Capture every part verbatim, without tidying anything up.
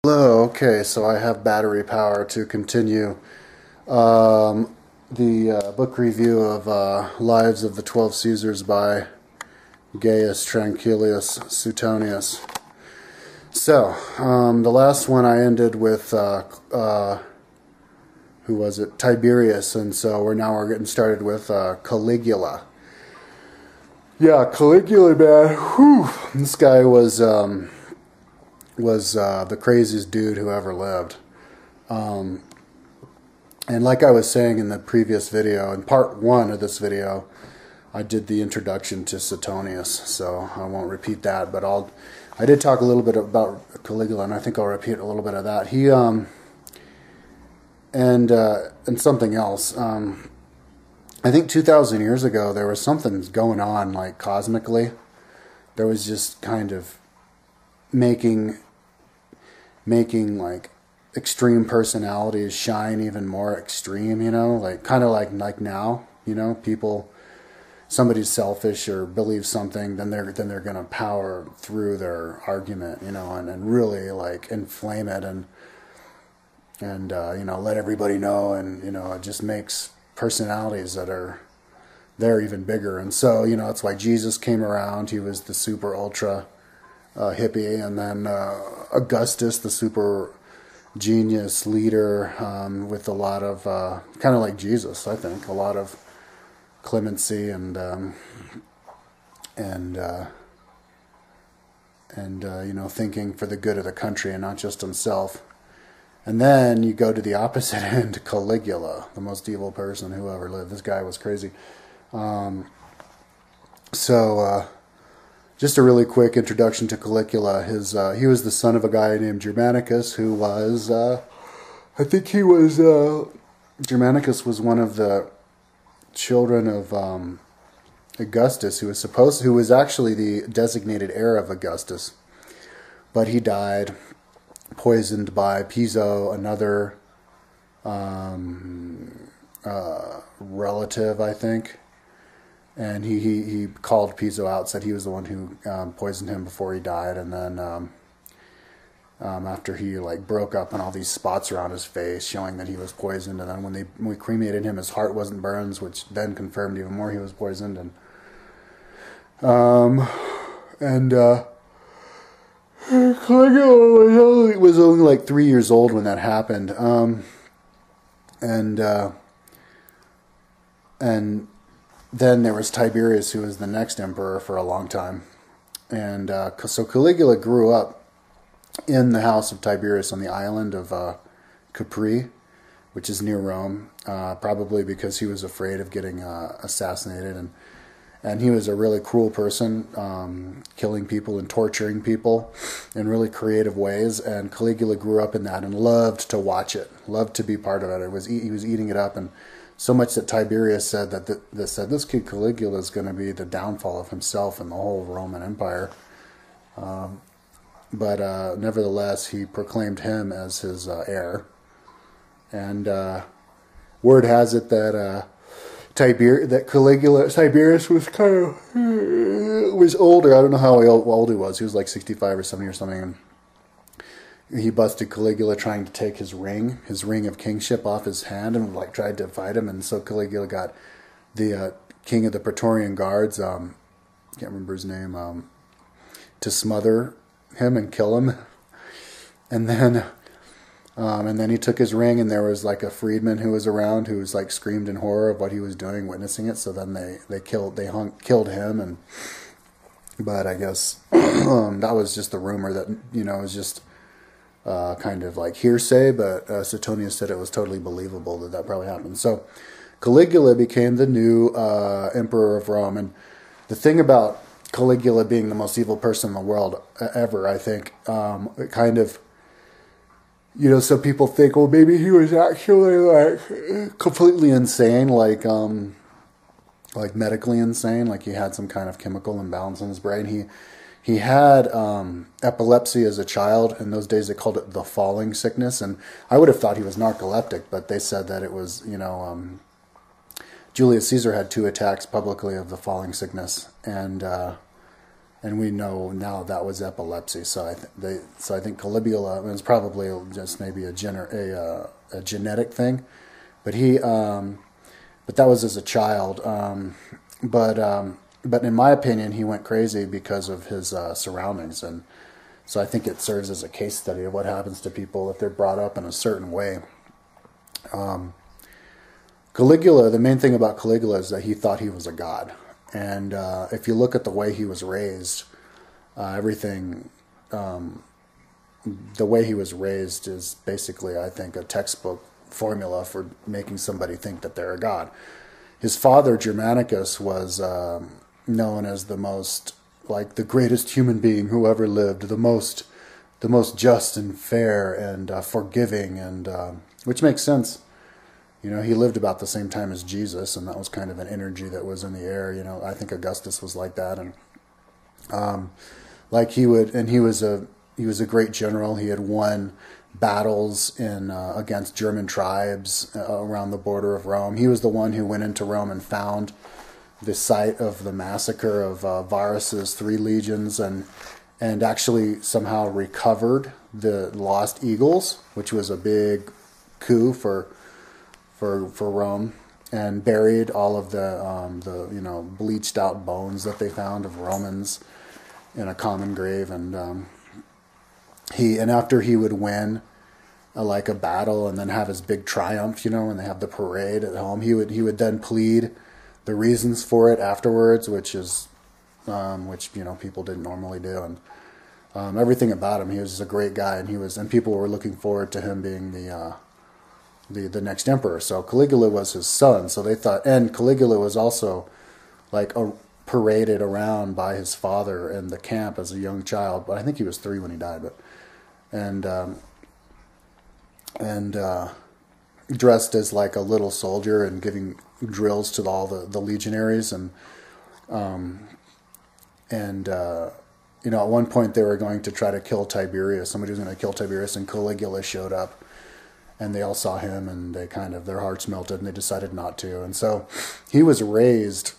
Hello, okay, so I have battery power to continue um, the uh, book review of uh, Lives of the Twelve Caesars by Gaius Tranquillus Seutonius. So, um, the last one I ended with, uh, uh, who was it? Tiberius, and so we're now we're getting started with uh, Caligula. Yeah, Caligula, man, whew, this guy was... Um, was uh, the craziest dude who ever lived. Um, and like I was saying in the previous video, in part one of this video, I did the introduction to Seutonius, so I won't repeat that, but I'll, I did talk a little bit about Caligula, and I think I'll repeat a little bit of that. He, um, and, uh, and something else, um, I think two thousand years ago, there was something going on, like, cosmically. There was just kind of making making like extreme personalities shine even more extreme, you know, like kind of like like now, you know, people, somebody's selfish or believes something, then they're then they're gonna power through their argument, you know, and, and really like inflame it and and uh, you know, let everybody know, and you know, it just makes personalities that are they're even bigger. And so, you know, that's why Jesus came around. He was the super ultra Uh, hippie, and then uh, Augustus, the super genius leader, um, with a lot of uh, kind of like Jesus, I think, a lot of clemency and um, and uh, and uh, you know, thinking for the good of the country and not just himself. And then you go to the opposite end, Caligula, the most evil person who ever lived. This guy was crazy. Um, so. Uh, Just a really quick introduction to Caligula. His uh, he was the son of a guy named Germanicus, who was, uh, I think he was, uh, Germanicus was one of the children of um, Augustus, who was supposed, who was actually the designated heir of Augustus, but he died poisoned by Piso, another um, uh, relative, I think. And he, he, he called Piso out, said he was the one who um, poisoned him before he died. And then um, um, after he like broke up and all these spots around his face showing that he was poisoned. And then when they when we cremated him, his heart wasn't burned, which then confirmed even more he was poisoned. And um, and uh, Caligula was only like three years old when that happened. Um, and uh, and Then there was Tiberius, who was the next emperor for a long time. And uh, so Caligula grew up in the house of Tiberius on the island of uh, Capri, which is near Rome, uh, probably because he was afraid of getting uh, assassinated. And, and he was a really cruel person, um, killing people and torturing people in really creative ways. And Caligula grew up in that and loved to watch it, loved to be part of it. It was He was eating it up, and so much that Tiberius said that, that, that said this kid Caligula is going to be the downfall of himself and the whole Roman Empire. Um, but uh, nevertheless, he proclaimed him as his uh, heir. And uh, word has it that uh, Tiber that Caligula Tiberius was kind of was older. I don't know how old he was. He was like sixty-five or seventy or something. And he busted Caligula trying to take his ring, his ring of kingship, off his hand, and like tried to fight him. And so Caligula got the uh, king of the Praetorian Guards, um, can't remember his name, um, to smother him and kill him. And then, um, and then he took his ring, and there was like a freedman who was around who was like screamed in horror of what he was doing, witnessing it. So then they they killed they hung killed him, and but I guess um, that was just the rumor that, you know, it was just. Uh, kind of like hearsay, but uh, Seutonius said it was totally believable that that probably happened. So Caligula became the new uh, emperor of Rome. And the thing about Caligula being the most evil person in the world ever, I think, um, it kind of, you know, some people think, well, maybe he was actually like completely insane, like um, like medically insane, like he had some kind of chemical imbalance in his brain. He He had um, epilepsy as a child. In those days, they called it the falling sickness. And I would have thought he was narcoleptic, but they said that it was, you know, um, Julius Caesar had two attacks publicly of the falling sickness. And uh, and we know now that was epilepsy. So I th- they so I think Caligula was probably just maybe a gener- a, uh, a genetic thing, but he um, but that was as a child. Um, but um, but in my opinion, he went crazy because of his uh, surroundings, and so I think it serves as a case study of what happens to people if they're brought up in a certain way. Um, Caligula, the main thing about Caligula is that he thought he was a god. And uh, if you look at the way he was raised, uh, everything, um, the way he was raised is basically, I think, a textbook formula for making somebody think that they're a god. His father, Germanicus, was um, known as the most, like the greatest human being who ever lived, the most, the most just and fair and uh, forgiving, and uh, which makes sense. You know, he lived about the same time as Jesus, and that was kind of an energy that was in the air. You know, I think Augustus was like that, and um, like he would, and he was a he was a great general. He had won battles in uh, against German tribes uh, around the border of Rome. He was the one who went into Rome and found the site of the massacre of uh, Varus's three legions, and and actually somehow recovered the lost eagles, which was a big coup for. For, for Rome, and buried all of the um, the you know bleached out bones that they found of Romans in a common grave, and um, he and after he would win a, like a battle and then have his big triumph, you know, and they have the parade at home, he would he would then plead the reasons for it afterwards, which is um, which you know people didn't normally do, and um, everything about him, he was a great guy, and he was and people were looking forward to him being the uh, the the next emperor. So Caligula was his son. So they thought, and Caligula was also like a, paraded around by his father in the camp as a young child. But I think he was three when he died. But and um, and uh, dressed as like a little soldier and giving drills to all the, the legionaries, and um, and uh, you know at one point they were going to try to kill Tiberius. Somebody was going to kill Tiberius, and Caligula showed up. And they all saw him, and they kind of, their hearts melted, and they decided not to. And so he was raised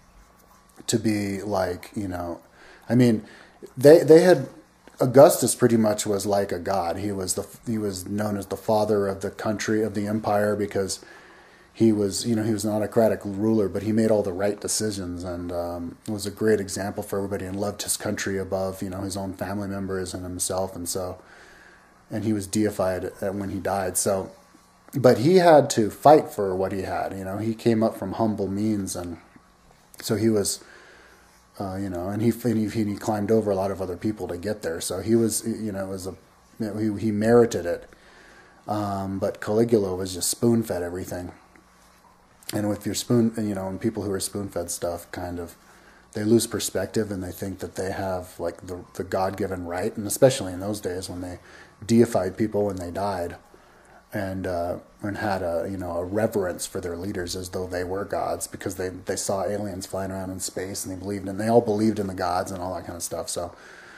to be like, you know, I mean, they they had, Augustus pretty much was like a god. He was the he was known as the father of the country, of the empire, because he was, you know, he was an autocratic ruler, but he made all the right decisions, and um, was a great example for everybody, and loved his country above, you know, his own family members and himself. And so, and he was deified when he died. So, but he had to fight for what he had. You know, he came up from humble means, and so he was, uh, you know, and he, and he he climbed over a lot of other people to get there. So he was, you know, it was a you know, he he merited it. Um, but Caligula was just spoon fed everything. And with your spoon, you know, and people who are spoon fed stuff, kind of, they lose perspective, and they think that they have like the the God given right, and especially in those days when they deified people when they died, and uh, and had a you know a reverence for their leaders as though they were gods, because they they saw aliens flying around in space, and they believed in they all believed in the gods and all that kind of stuff. So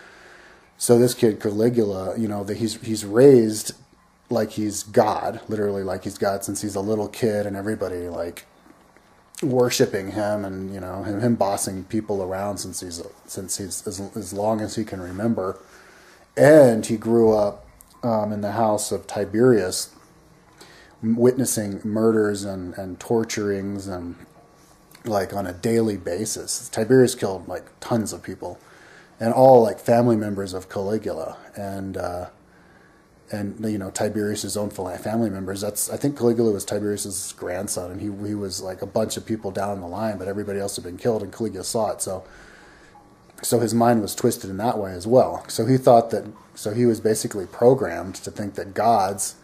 so this kid Caligula, you know, that he's he's raised like he's God, literally like he's God since he's a little kid, and everybody like worshiping him, and you know him, him bossing people around since he's since he's as, as long as he can remember. And he grew up Um, in the house of Tiberius, witnessing murders and, and torturings, and like on a daily basis. Tiberius killed like tons of people, and all like family members of Caligula, and uh, and you know Tiberius's own family members. That's I think Caligula was Tiberius's grandson, and he he was like a bunch of people down the line, but everybody else had been killed, and Caligula saw it. So so his mind was twisted in that way as well. So he thought that. So he was basically programmed to think that gods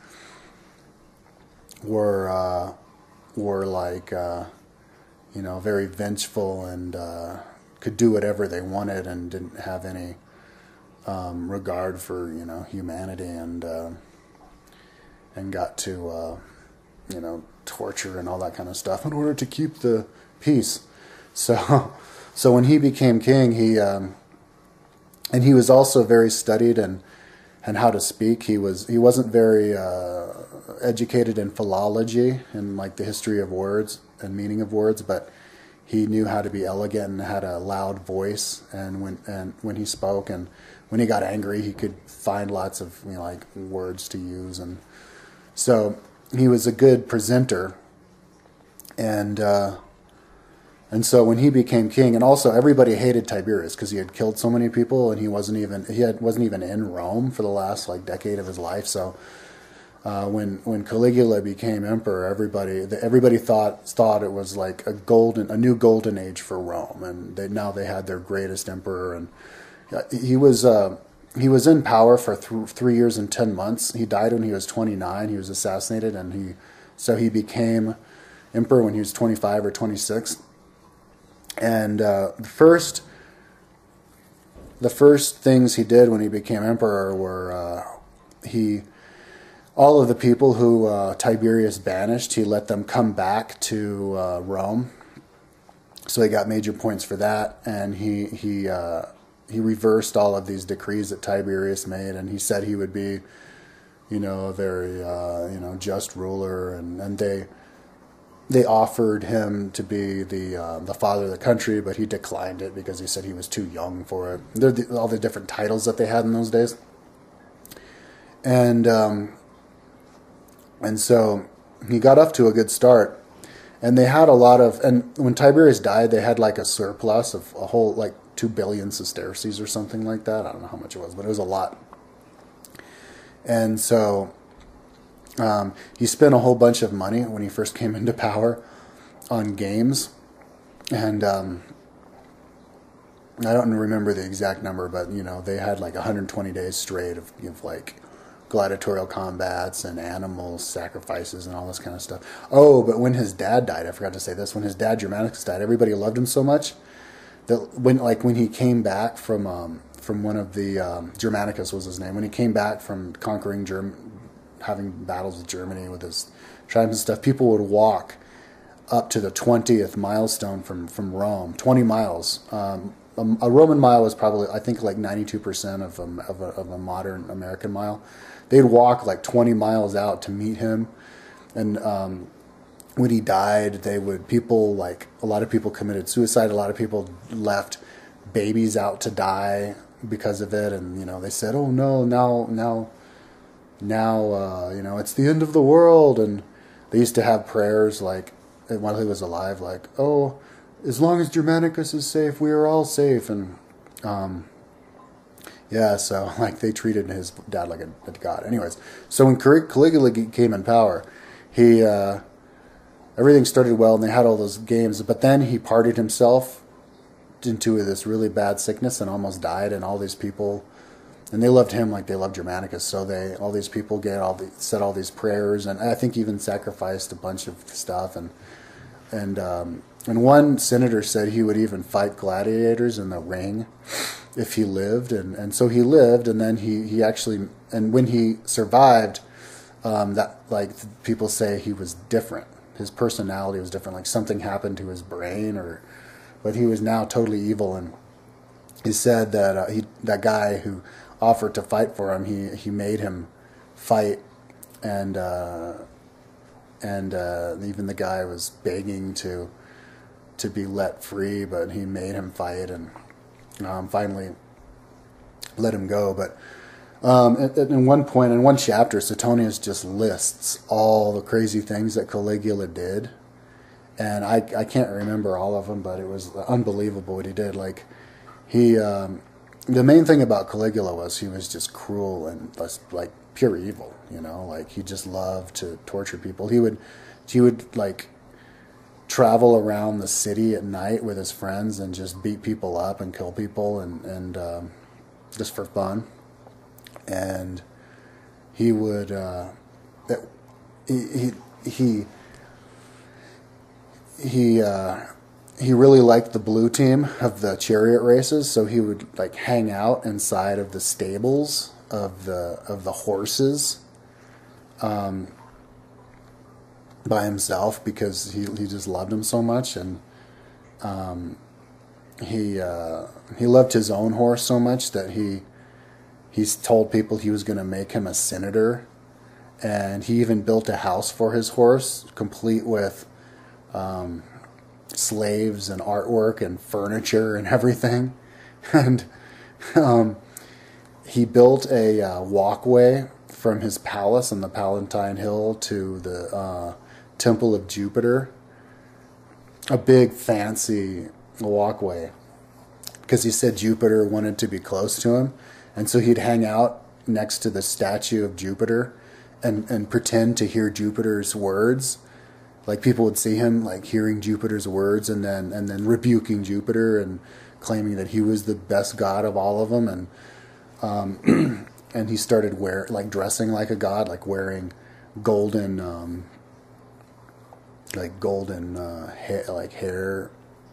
were uh, were like uh, you know very vengeful, and uh, could do whatever they wanted, and didn't have any um, regard for you know humanity, and uh, and got to uh, you know torture and all that kind of stuff in order to keep the peace. So so when he became king, he um, and he was also very studied and and how to speak. He was he wasn't very uh, educated in philology and like the history of words and meaning of words, but he knew how to be elegant and had a loud voice, and when and when he spoke, and when he got angry, he could find lots of, you know, like words to use, and so he was a good presenter, and uh, and so when he became king, and also everybody hated Tiberius because he had killed so many people, and he wasn't even he had wasn't even in Rome for the last like decade of his life, so. Uh, when when Caligula became emperor, everybody everybody thought thought it was like a golden a new golden age for Rome, and they, now they had their greatest emperor, and he was uh, he was in power for th- three years and ten months. He died when he was twenty-nine. He was assassinated, and he so he became emperor when he was twenty-five or twenty-six. And uh, the first the first things he did when he became emperor were uh, he. All of the people who uh, Tiberius banished, he let them come back to uh, Rome. So he got major points for that, and he he uh, he reversed all of these decrees that Tiberius made, and he said he would be, you know, a very uh, you know just ruler, and, and they they offered him to be the uh, the father of the country, but he declined it because he said he was too young for it. They're the, all the different titles that they had in those days, and. Um, And so he got off to a good start, and they had a lot of, and when Tiberius died, they had like a surplus of a whole, like two billion sesterces or something like that. I don't know how much it was, but it was a lot. And so um, he spent a whole bunch of money when he first came into power on games, and um, I don't remember the exact number, but, you know, they had like one hundred twenty days straight of, of like, gladiatorial combats and animal sacrifices and all this kind of stuff. Oh, but when his dad died, I forgot to say this, when his dad Germanicus died, everybody loved him so much that when like when he came back from um, from one of the um, Germanicus was his name, when he came back from conquering Germ having battles with Germany with his tribes and stuff, people would walk up to the twentieth milestone from from Rome, twenty miles. Um, a, a Roman mile was probably, I think, like ninety-two percent of a, of a of a modern American mile. They'd walk like twenty miles out to meet him, and um, when he died, they would people like a lot of people committed suicide. A lot of people left babies out to die because of it, and you know they said, "Oh no, now now now uh, you know it's the end of the world." And they used to have prayers like while he was alive, like, "Oh, as long as Germanicus is safe, we are all safe." And um, Yeah, so like they treated his dad like a, a god. Anyways, so when Caligula came in power, he uh, everything started well, and they had all those games. But then he partied himself into this really bad sickness and almost died. And all these people, and they loved him like they loved Germanicus. So they all these people get all the, said all these prayers, and I think even sacrificed a bunch of stuff. And and um, and one senator said he would even fight gladiators in the ring if he lived, and, and so he lived, and then he, he actually, and when he survived, um, that like people say he was different. His personality was different, like something happened to his brain, or, but he was now totally evil. And he said that uh, he that guy who offered to fight for him, he he made him fight, and uh, and uh, even the guy was begging to to be let free, but he made him fight, and Um, finally let him go. But um, at, at in one point, in one chapter, Seutonius just lists all the crazy things that Caligula did. And I, I can't remember all of them, but it was unbelievable what he did. Like, he, um, the main thing about Caligula was he was just cruel and like pure evil, you know, like he just loved to torture people. He would, he would like, travel around the city at night with his friends and just beat people up and kill people, and and um, just for fun. And he would uh, he he he he, uh, he really liked the blue team of the chariot races, so he would like hang out inside of the stables of the of the horses. Um, by himself because he he just loved him so much, and um, he uh, he loved his own horse so much that he he's told people he was going to make him a senator, and he even built a house for his horse, complete with um, slaves and artwork and furniture and everything. And um, he built a uh, walkway from his palace on the Palatine Hill to the uh, Temple of Jupiter. A big fancy walkway, because he said Jupiter wanted to be close to him, and so he'd hang out next to the statue of Jupiter and, and pretend to hear Jupiter's words. Like, people would see him like hearing Jupiter's words and then and then rebuking Jupiter and claiming that he was the best god of all of them. And um, and he started wear like dressing like a god, like wearing golden um, like golden uh, hair, like hair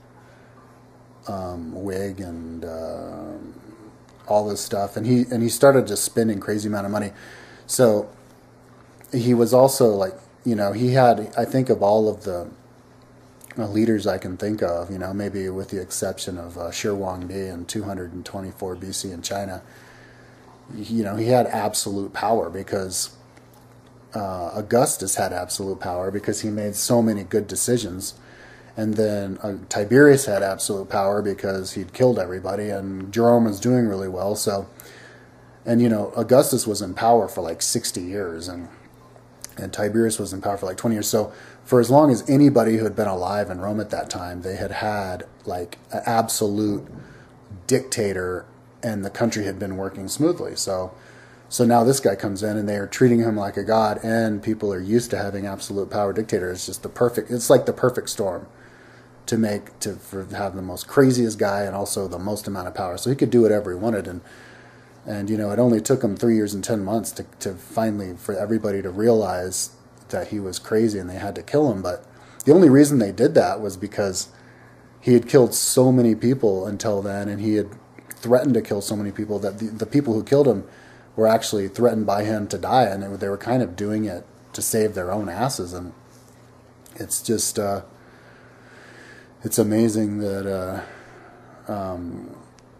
um, wig and uh, all this stuff. And he and he started just spending crazy amount of money. So he was also like, you know, he had, I think, of all of the uh, leaders I can think of, you know, maybe with the exception of uh, Shi Huangdi in two hundred twenty-four B C in China, you know, he had absolute power because uh, Augustus had absolute power because he made so many good decisions. And then uh, Tiberius had absolute power because he'd killed everybody, and Jerome was doing really well. So, and, you know, Augustus was in power for like sixty years, and and Tiberius was in power for like twenty years. So for as long as anybody who had been alive in Rome at that time, they had had like an absolute dictator, and the country had been working smoothly. So so now this guy comes in, and they are treating him like a god, and people are used to having absolute power dictator. It's just the perfect, it's like the perfect storm to make, to for, have the most craziest guy and also the most amount of power. So he could do whatever he wanted. And And, you know, it only took him three years and ten months to, to finally, for everybody to realize that he was crazy and they had to kill him. But the only reason they did that was because he had killed so many people until then, and he had threatened to kill so many people that the, the people who killed him were actually threatened by him to die, and they were, they were kind of doing it to save their own asses. And it's just, uh, it's amazing that, uh, um,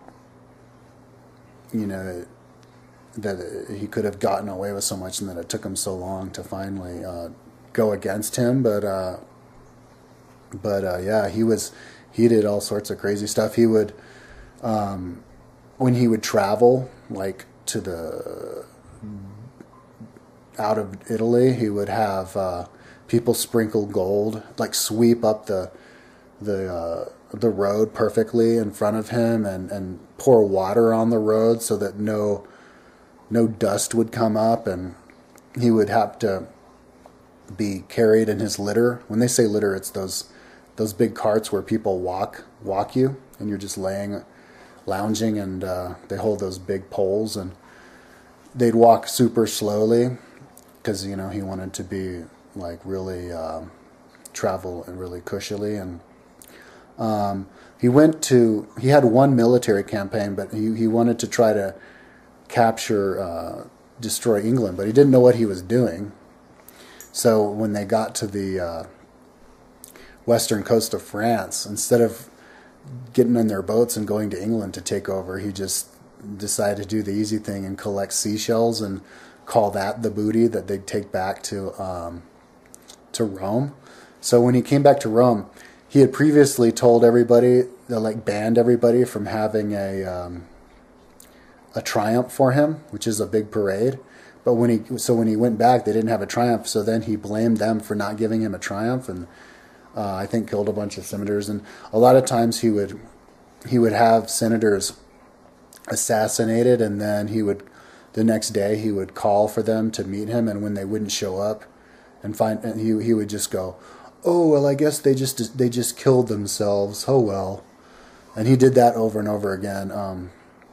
you know, that he could have gotten away with so much, and that it took him so long to finally uh, go against him. But uh, but uh, yeah, he was he did all sorts of crazy stuff. He would um, when he would travel like to the out of Italy, he would have uh, people sprinkle gold, like sweep up the the uh, the road perfectly in front of him, and, and pour water on the road so that no no dust would come up, and he would have to be carried in his litter. When they say litter, it's those those big carts where people walk walk you, and you're just laying, lounging, and uh, they hold those big poles, and they'd walk super slowly because, you know, he wanted to be like really uh, travel and really cushily. And um, he went to he had one military campaign, but he he wanted to try to capture, uh, destroy England, but he didn't know what he was doing. So when they got to the uh, western coast of France, instead of getting in their boats and going to England to take over, he just decided to do the easy thing and collect seashells and call that the booty that they'd take back to um, to Rome. So when he came back to Rome, he had previously told everybody, like banned everybody from having a um, a triumph for him, which is a big parade. But when he so when he went back, they didn't have a triumph. So then he blamed them for not giving him a triumph, and uh, I think killed a bunch of senators. And a lot of times he would he would have senators assassinated, and then he would the next day he would call for them to meet him, and when they wouldn't show up, and find and he he would just go, "Oh well, I guess they just they just killed themselves. Oh well," and he did that over and over again. Um,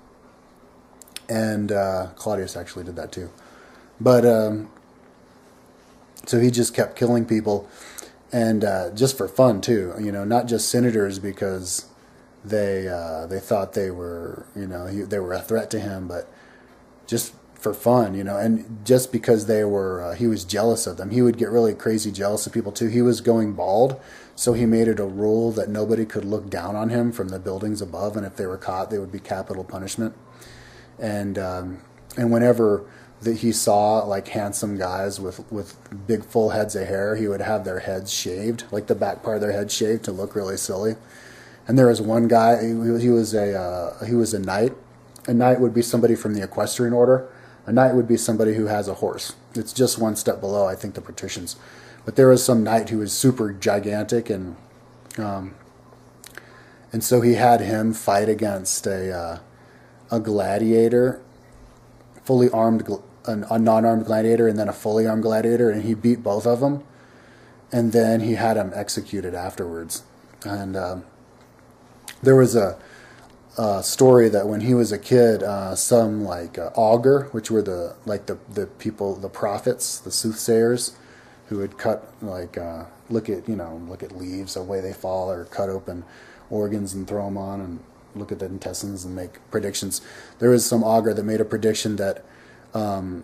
and uh, Claudius actually did that too, but um, so he just kept killing people, and uh, just for fun too. You know, not just senators because they uh, they thought they were you know he, they were a threat to him, but just for fun, you know, and just because they were, uh, he was jealous of them. He would get really crazy jealous of people too. He was going bald, so he made it a rule that nobody could look down on him from the buildings above, and if they were caught, they would be capital punishment. And um, and whenever that he saw like handsome guys with with big full heads of hair, he would have their heads shaved, like the back part of their head shaved to look really silly. And there was one guy, he, he was a uh, he was a knight. A knight would be somebody from the equestrian order. A knight would be somebody who has a horse. It's just one step below, I think, the patricians. But there was some knight who was super gigantic, and um, and so he had him fight against a uh, a gladiator, fully armed, a non-armed gladiator, and then a fully armed gladiator, and he beat both of them. And then he had him executed afterwards. And um, there was a, a story that when he was a kid, uh, some like uh, augur, which were the like the the people, the prophets, the soothsayers, who would cut like uh, look at you know look at leaves the way they fall, or cut open organs and throw them on, and look at the intestines and make predictions. There was some augur that made a prediction that um,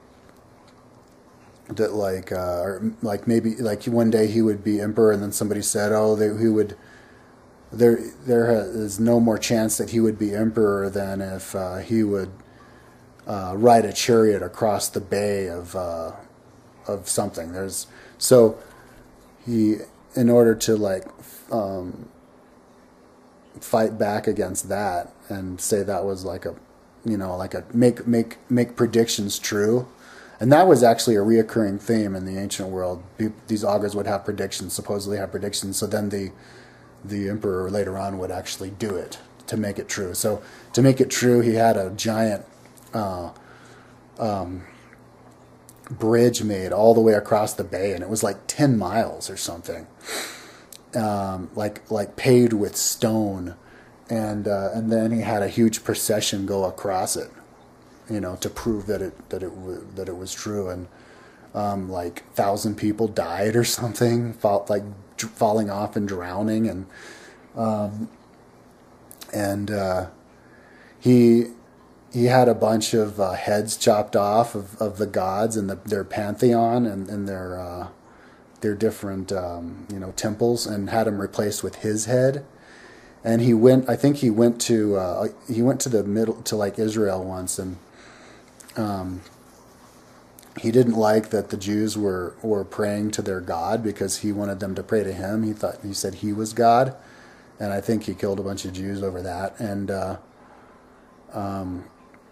that like uh, or like maybe like one day he would be emperor, and then somebody said, oh, they, he would. There, there is no more chance that he would be emperor than if uh, he would uh, ride a chariot across the bay of uh, of something. There's so he, in order to like um, fight back against that and say that was like a, you know, like a make make make predictions true, and that was actually a reoccurring theme in the ancient world. These augurs would have predictions, supposedly have predictions. So then the the emperor later on would actually do it to make it true. So to make it true, he had a giant uh, um, bridge made all the way across the bay, and it was like ten miles or something, um, like like paved with stone, and uh, and then he had a huge procession go across it, you know, to prove that it that it w- that it was true, and um, like thousand people died or something, fall, like falling off and drowning, and um, and uh, he he had a bunch of uh, heads chopped off of, of the gods and the, their pantheon and, and their uh, their different um, you know temples, and had them replaced with his head. And he went. I think he went to uh, he went to the middle to like Israel once, and um, he didn't like that the Jews were, were praying to their God, because he wanted them to pray to him. He thought he said he was God, and I think he killed a bunch of Jews over that. And uh, um,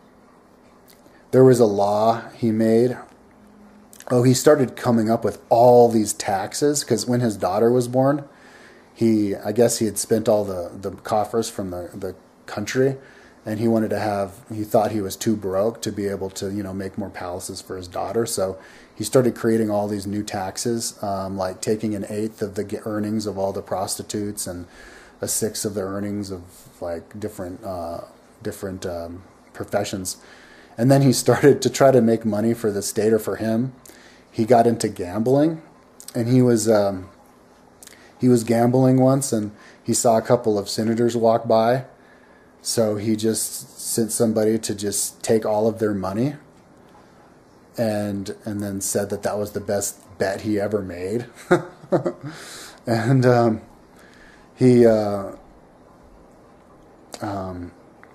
there was a law he made. Oh, he started coming up with all these taxes, because when his daughter was born, he I guess he had spent all the, the coffers from the, the country. And he wanted to have, he thought he was too broke to be able to, you know, make more palaces for his daughter. So he started creating all these new taxes, um, like taking an eighth of the earnings of all the prostitutes, and a sixth of the earnings of like different uh, different um, professions. And then he started to try to make money for the state or for him. He got into gambling, and he was um, he was gambling once, and he saw a couple of senators walk by. So he just sent somebody to just take all of their money, and and then said that that was the best bet he ever made. And um, he uh, um,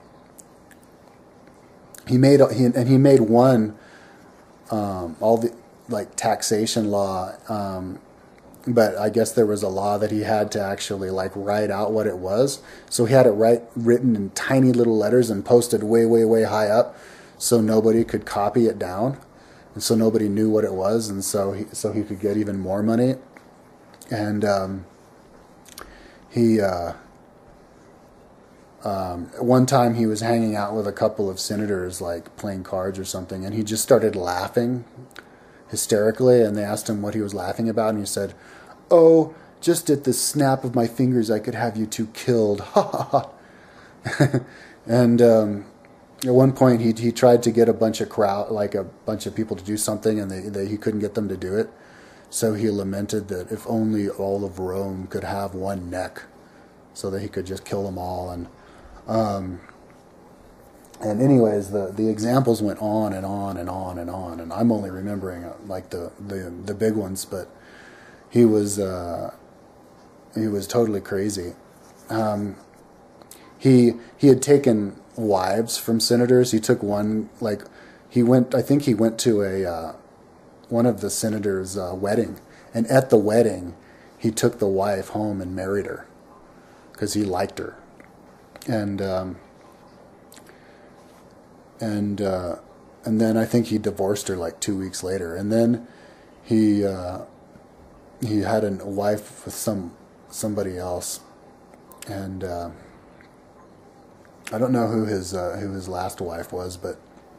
he made he and he made one um, all the like taxation law. Um, But I guess there was a law that he had to actually like write out what it was. So he had it write, written in tiny little letters and posted way, way, way high up, so nobody could copy it down, and so nobody knew what it was, and so he so he could get even more money. And um, he uh, um, one time he was hanging out with a couple of senators, like playing cards or something, and he just started laughing hysterically, and they asked him what he was laughing about, and he said, "Oh, just at the snap of my fingers I could have you two killed." Ha ha ha. And um, at one point he he tried to get a bunch of crowd, like a bunch of people to do something, and they, they he couldn't get them to do it. So he lamented that if only all of Rome could have one neck, so that he could just kill them all. And um, And anyways, the, the examples went on and on and on and on, and I'm only remembering uh, like the, the, the big ones. But he was uh, he was totally crazy. Um, he he had taken wives from senators. He took one like he went. I think he went to a uh, one of the senators' uh, wedding, and at the wedding, he took the wife home and married her because he liked her, and um, and uh, and then I think he divorced her like two weeks later, and then he uh, he had a wife with some somebody else, and uh, I don't know who his uh, who his last wife was, but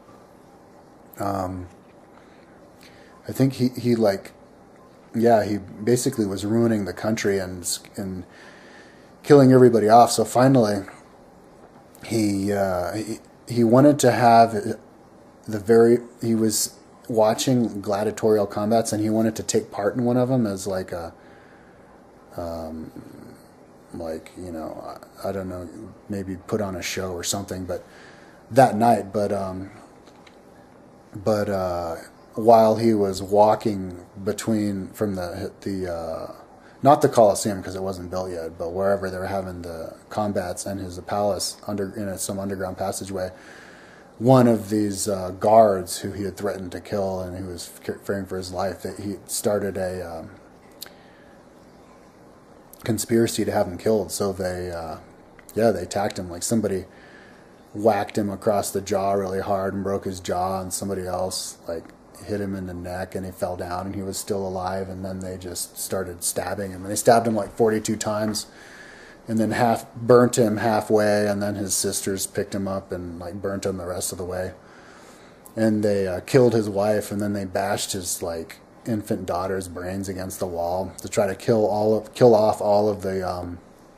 um, I think he he like. Yeah, he basically was ruining the country and and killing everybody off. So finally, he uh, he, he wanted to have the very. He was watching gladiatorial combats, and he wanted to take part in one of them as like a, um, like you know, I, I don't know, maybe put on a show or something. But that night, but um, but. Uh, while he was walking between from the the uh, not the Colosseum because it wasn't built yet, but wherever they were having the combats and his palace under in a, some underground passageway, one of these uh, guards who he had threatened to kill and who was fearing for his life, that he started a um, conspiracy to have him killed. So they uh, yeah they attacked him. Like somebody whacked him across the jaw really hard and broke his jaw, and somebody else like hit him in the neck and he fell down and he was still alive, and then they just started stabbing him, and they stabbed him like forty-two times and then half burnt him halfway, and then his sisters picked him up and like burnt him the rest of the way, and they uh, killed his wife, and then they bashed his like infant daughter's brains against the wall to try to kill all of kill off all of the um,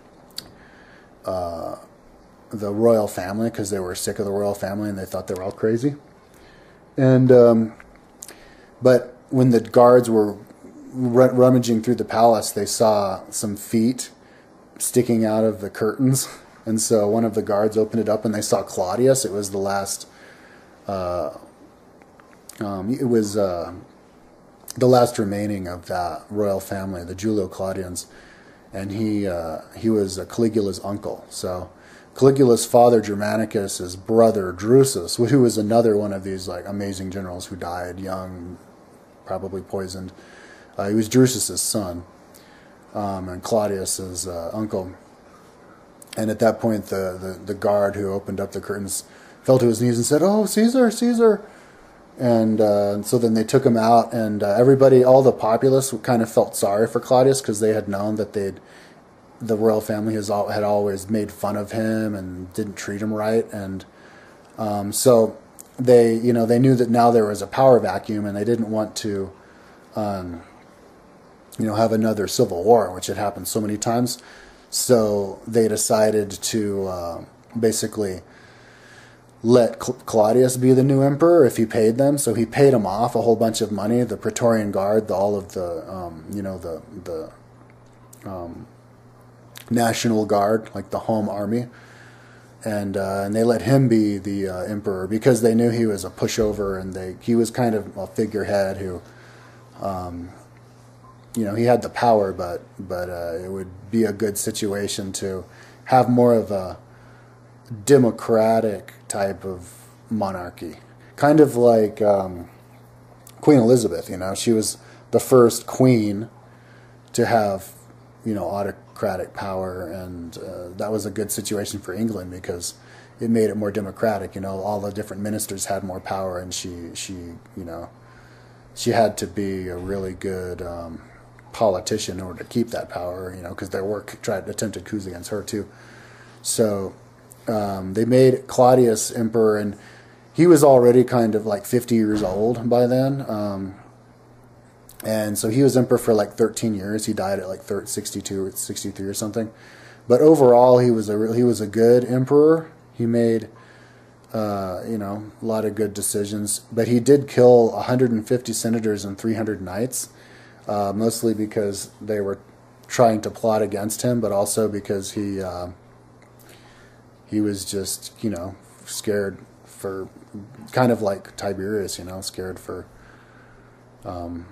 uh, the royal family, because they were sick of the royal family and they thought they were all crazy. And um, But when the guards were rummaging through the palace, they saw some feet sticking out of the curtains. And so one of the guards opened it up and they saw Claudius. It was the last, uh, um, it was uh, the last remaining of that royal family, the Julio-Claudians. And he, uh, he was uh, Caligula's uncle. So Caligula's father, Germanicus' brother, Drusus, who was another one of these like amazing generals who died young, probably poisoned. Uh, he was Drusus's son, um, and Claudius's uh, uncle. And at that point, the, the, the guard who opened up the curtains fell to his knees and said, "Oh, Caesar, Caesar!" And, uh, and so then they took him out, and uh, everybody, all the populace, kind of felt sorry for Claudius because they had known that they'd the royal family has all, had always made fun of him and didn't treat him right, and um, so they, you know, they knew that now there was a power vacuum, and they didn't want to, um, you know, have another civil war, which had happened so many times. So they decided to uh, basically let Cl- Claudius be the new emperor if he paid them. So he paid him off a whole bunch of money, the Praetorian Guard, the, all of the, um, you know, the the. Um, National Guard, like the home army, and uh, and they let him be the uh, emperor because they knew he was a pushover, and they he was kind of a figurehead who, um, you know, he had the power, but but uh, it would be a good situation to have more of a democratic type of monarchy, kind of like um, Queen Elizabeth. You know, she was the first queen to have, you know, autocratic power, and uh, that was a good situation for England because it made it more democratic. You know, all the different ministers had more power, and she, she, you know, she had to be a really good um, politician in order to keep that power. You know, because there were tried attempted coups against her too. So um, they made Claudius emperor, and he was already kind of like fifty years old by then. Um, And so he was emperor for like thirteen years. He died at like sixty-two or sixty-three or something. But overall, he was a he was a good emperor. He made, uh, you know, a lot of good decisions. But he did kill one hundred fifty senators and three hundred knights, uh, mostly because they were trying to plot against him, but also because he uh, he was just, you know, scared for, kind of like Tiberius, you know, scared for. Um,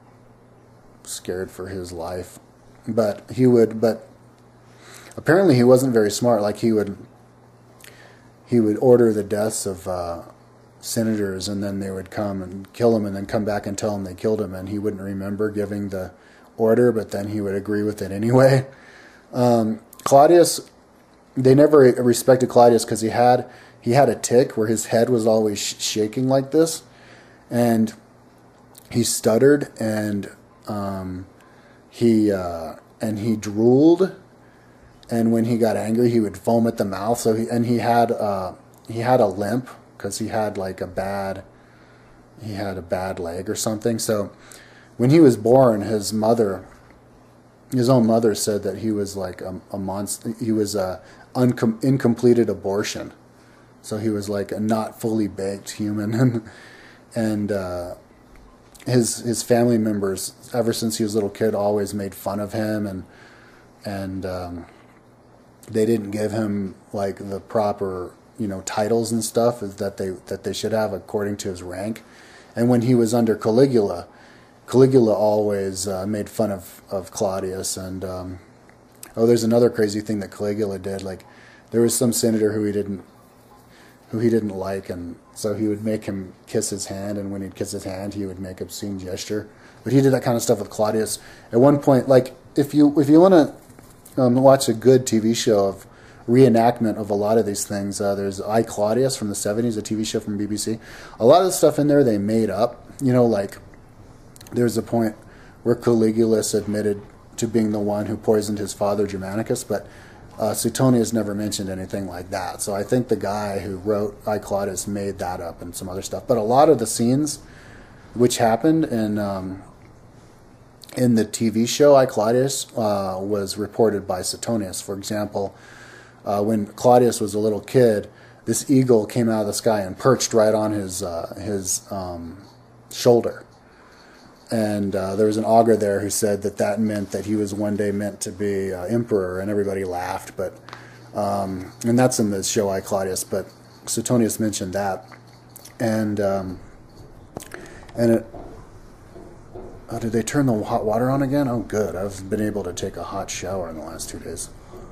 scared for his life, but he would but apparently he wasn't very smart. Like he would he would order the deaths of uh, senators, and then they would come and kill him and then come back and tell him they killed him, and he wouldn't remember giving the order, but then he would agree with it anyway. Um, Claudius, they never respected Claudius because he had he had a tic where his head was always sh shaking like this, and he stuttered, and um, he uh, and he drooled, and when he got angry, he would foam at the mouth. So he and he had uh, he had a limp because he had like a bad he had a bad leg or something. So when he was born, his mother, his own mother, said that he was like a, a monster. He was a uncom incompleted abortion. So he was like a not fully baked human, and and uh, his his family members, ever since he was a little kid, always made fun of him, and and um, they didn't give him like the proper, you know, titles and stuff that they that they should have according to his rank. And when he was under Caligula, Caligula always uh, made fun of of Claudius. And um, oh, there's another crazy thing that Caligula did. Like, there was some senator who he didn't who he didn't like, and so he would make him kiss his hand, and when he'd kiss his hand, he would make obscene gesture. But he did that kind of stuff with Claudius. At one point, like, if you if you want to um, watch a good T V show of reenactment of a lot of these things, uh, there's I, Claudius from the seventies, a T V show from B B C. A lot of the stuff in there they made up. You know, like, there's a point where Caligulus admitted to being the one who poisoned his father Germanicus, but Uh, Seutonius never mentioned anything like that. So I think the guy who wrote I, Claudius made that up and some other stuff. But a lot of the scenes which happened in um, in the T V show I, Claudius uh, was reported by Seutonius. For example, uh, when Claudius was a little kid, this eagle came out of the sky and perched right on his uh, his um, shoulder. And uh, there was an augur there who said that that meant that he was one day meant to be uh, emperor, and everybody laughed. But um, and that's in the show I, Claudius. But Seutonius mentioned that, and um, and it. Oh, did they turn the hot water on again? Oh, good. I've been able to take a hot shower in the last two days.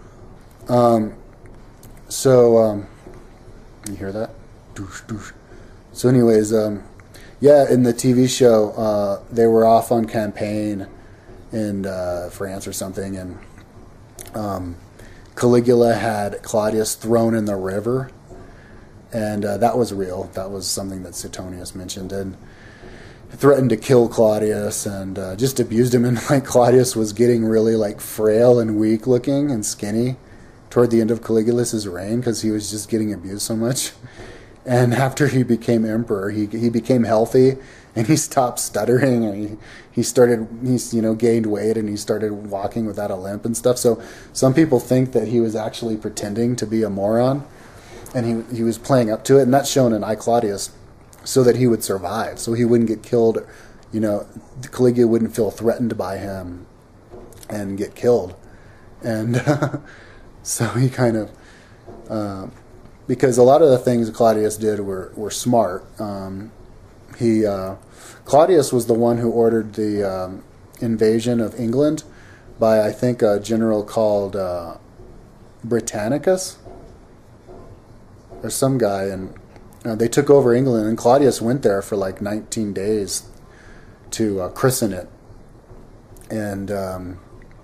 Um, so um, you hear that? Doosh, doosh. So, anyways, um. Yeah, in the T V show, uh, they were off on campaign in uh, France or something, and um, Caligula had Claudius thrown in the river, and uh, that was real. That was something that Seutonius mentioned, and threatened to kill Claudius, and uh, just abused him. And like Claudius was getting really like frail and weak looking and skinny toward the end of Caligula's reign because he was just getting abused so much. And after he became emperor, he he became healthy, and he stopped stuttering, and he he started he's you know gained weight, and he started walking without a limp and stuff. So some people think that he was actually pretending to be a moron, and he he was playing up to it, and that's shown in I, Claudius, so that he would survive, so he wouldn't get killed. You know, Caligula wouldn't feel threatened by him and get killed, and so he kind of. Uh, Because a lot of the things Claudius did were were smart. Um, he uh, Claudius was the one who ordered the um, invasion of England by, I think, a general called uh, Britannicus or some guy, and uh, they took over England. And Claudius went there for like nineteen days to uh, christen it, and. Um,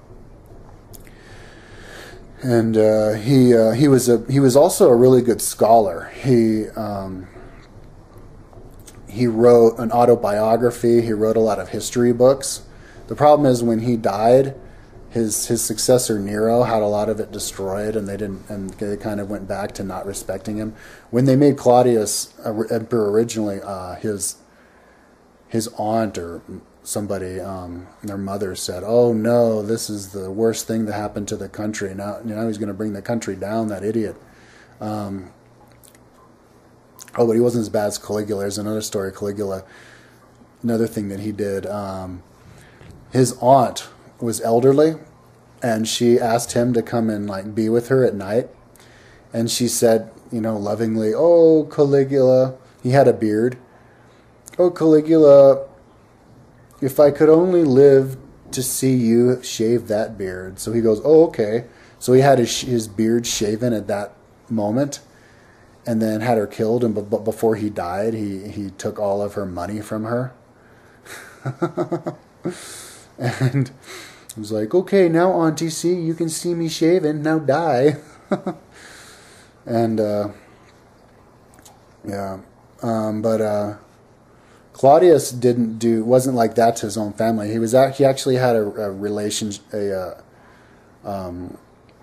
And uh, he uh, he was a he was also a really good scholar. He um, he wrote an autobiography. He wrote a lot of history books. The problem is when he died, his his successor Nero had a lot of it destroyed, and they didn't and they kind of went back to not respecting him. When they made Claudius emperor originally, uh, his his aunt or somebody, um, their mother said, "Oh no, this is the worst thing that happened to the country. Now, you know, he's going to bring the country down. That idiot." Um, oh, but he wasn't as bad as Caligula. There's another story. Caligula, another thing that he did. Um, his aunt was elderly, and she asked him to come and like be with her at night. And she said, you know, lovingly, "Oh, Caligula," he had a beard. "Oh, Caligula, if I could only live to see you shave that beard." So he goes, "Oh, okay." So he had his, his beard shaven at that moment. and then had her killed. And but before he died, he he took all of her money from her. And it was like, okay, now Auntie, see, you can see me shaven. Now die. And uh, yeah, um, but uh, Claudius didn't do wasn't like that to his own family. He was he actually had a, a relation a uh, um,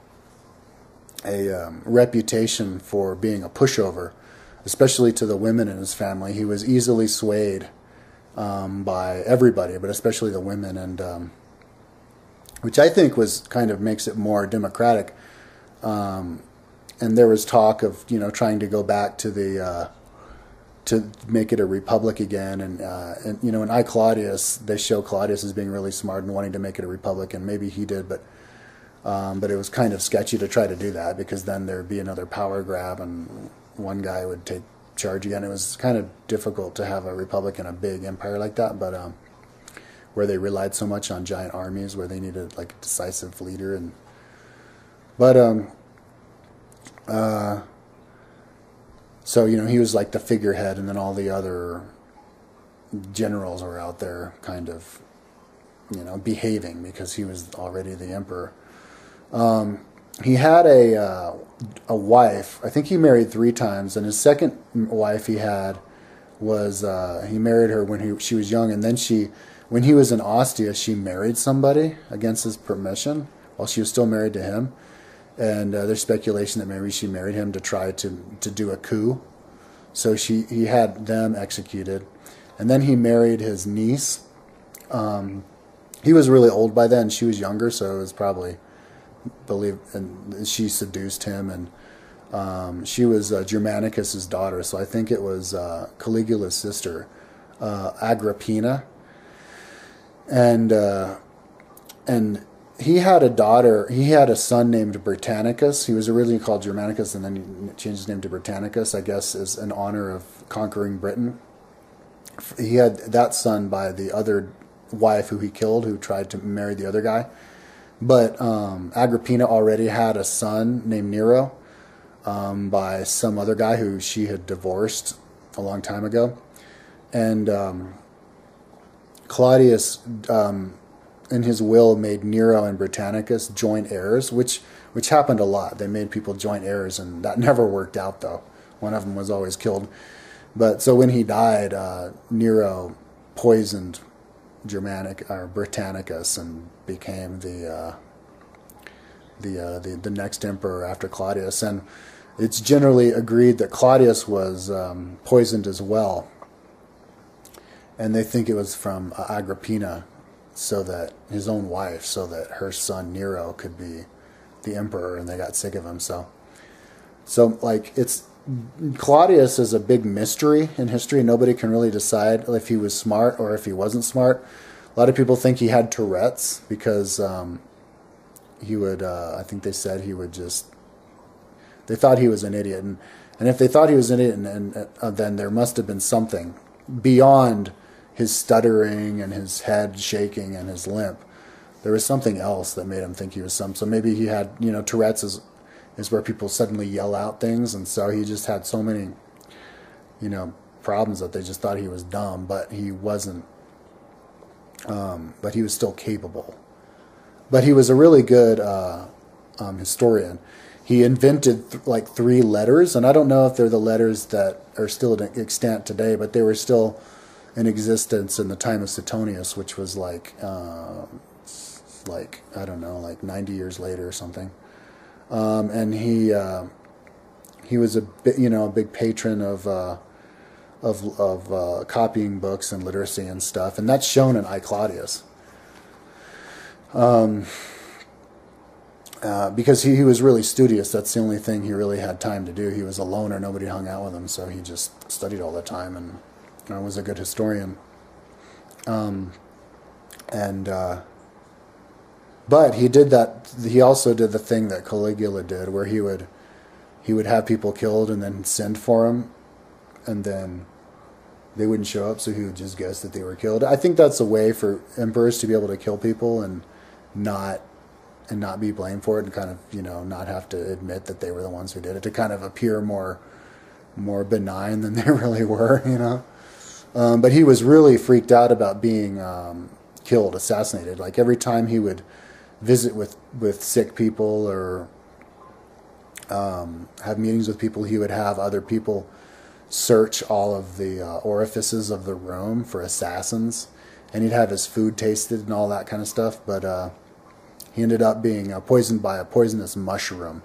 a um, reputation for being a pushover, especially to the women in his family. He was easily swayed um, by everybody, but especially the women, and um, which I think was kind of makes it more democratic. Um, and there was talk of, you know, trying to go back to the uh, to make it a republic again, and uh, and you know, in I Claudius, they show Claudius as being really smart and wanting to make it a republic, and maybe he did, but um, but it was kind of sketchy to try to do that, because then there'd be another power grab, and one guy would take charge again. It was kind of difficult to have a republic in a big empire like that, but um, where they relied so much on giant armies, where they needed like a decisive leader, and but um. Uh, so, you know, he was like the figurehead, and then all the other generals were out there kind of, you know, behaving because he was already the emperor. Um, he had a uh, a wife. I think he married three times, and his second wife he had was uh, he married her when he she was young, and then she, when he was in Ostia, she married somebody against his permission while she was still married to him. And uh, there's speculation that maybe she married him to try to to do a coup. So she he had them executed, and then he married his niece. Um, he was really old by then; she was younger, so it was probably believe. And she seduced him, and um, she was uh, Germanicus's daughter. So I think it was uh, Caligula's sister, uh, Agrippina, and uh, and. He had a daughter, he had a son named Britannicus. He was originally called Germanicus, and then he changed his name to Britannicus, I guess, as in honor of conquering Britain. He had that son by the other wife who he killed, who tried to marry the other guy. But um, Agrippina already had a son named Nero um, by some other guy who she had divorced a long time ago. And um, Claudius... Um, in his will, made Nero and Britannicus joint heirs, which which happened a lot. They made people joint heirs, and that never worked out, though. One of them was always killed. But so when he died, uh, Nero poisoned Germanic or Britannicus and became the uh, the, uh, the the next emperor after Claudius. And it's generally agreed that Claudius was um, poisoned as well, and they think it was from uh, Agrippina. So that his own wife, so that her son Nero could be the emperor, and they got sick of him. So, so like it's Claudius is a big mystery in history. Nobody can really decide if he was smart or if he wasn't smart. A lot of people think he had Tourette's because um, he would. Uh, I think they said he would just. They thought he was an idiot, and and if they thought he was an idiot, and, and uh, then there must have been something beyond his stuttering and his head shaking and his limp. There was something else that made him think he was some. So maybe he had, you know, Tourette's is, is where people suddenly yell out things, and so he just had so many, you know, problems that they just thought he was dumb, but he wasn't. Um, but he was still capable. But he was a really good uh, um, historian. He invented th- like three letters, and I don't know if they're the letters that are still extant today, but they were still in existence in the time of Seutonius, which was like, uh, like I don't know, like ninety years later or something. Um, and he uh, he was a bit, you know, a big patron of uh, of of uh, copying books and literacy and stuff, and that's shown in I Claudius. Um, uh, because he, he was really studious. That's the only thing he really had time to do. He was a loner; nobody hung out with him, so he just studied all the time and. I was a good historian, um, and uh, but he did that. He also did the thing that Caligula did, where he would he would have people killed and then send for them, and then they wouldn't show up, so he would just guess that they were killed. I think that's a way for emperors to be able to kill people and not and not be blamed for it, and kind of, you know, not have to admit that they were the ones who did it, to kind of appear more more benign than they really were, you know. Um, but he was really freaked out about being um, killed, assassinated. Like every time he would visit with, with sick people or um, have meetings with people, he would have other people search all of the uh, orifices of the room for assassins, and he'd have his food tasted and all that kind of stuff. But uh, he ended up being uh, poisoned by a poisonous mushroom,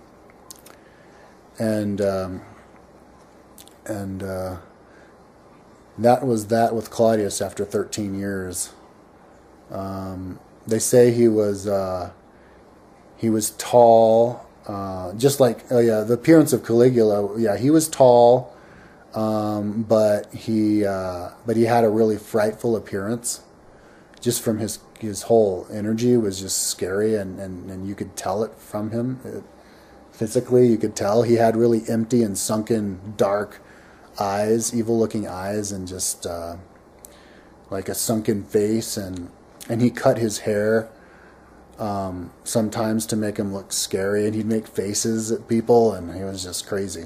and um, and uh, that was that with Claudius after thirteen years. Um, they say he was uh, he was tall, uh, just like oh yeah, the appearance of Caligula. Yeah, he was tall. Um, but he uh, but he had a really frightful appearance, just from his his whole energy was just scary, and, and, and you could tell it from him. It, physically, you could tell he had really empty and sunken, dark eyes, evil-looking eyes, and just uh, like a sunken face. And and he cut his hair um, sometimes to make him look scary, and he'd make faces at people, and he was just crazy.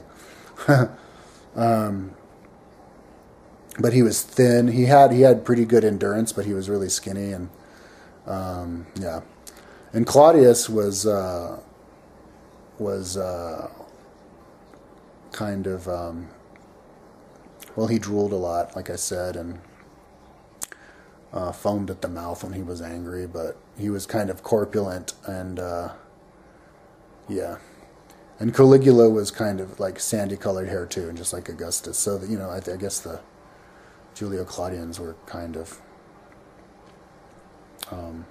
Um, but he was thin. He had he had pretty good endurance, but he was really skinny, and um, yeah. And Claudius was uh, was uh, kind of um, well, he drooled a lot, like I said, and uh, foamed at the mouth when he was angry. But he was kind of corpulent, and uh, yeah. And Caligula was kind of like sandy-colored hair too, and just like Augustus. So that, you know, I, I guess the Julio-Claudians were kind of, um,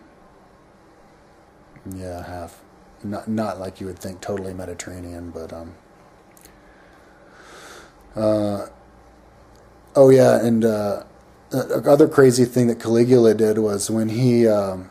yeah, half not not like you would think totally Mediterranean, but um, uh, oh yeah, and uh, the other crazy thing that Caligula did was when he um,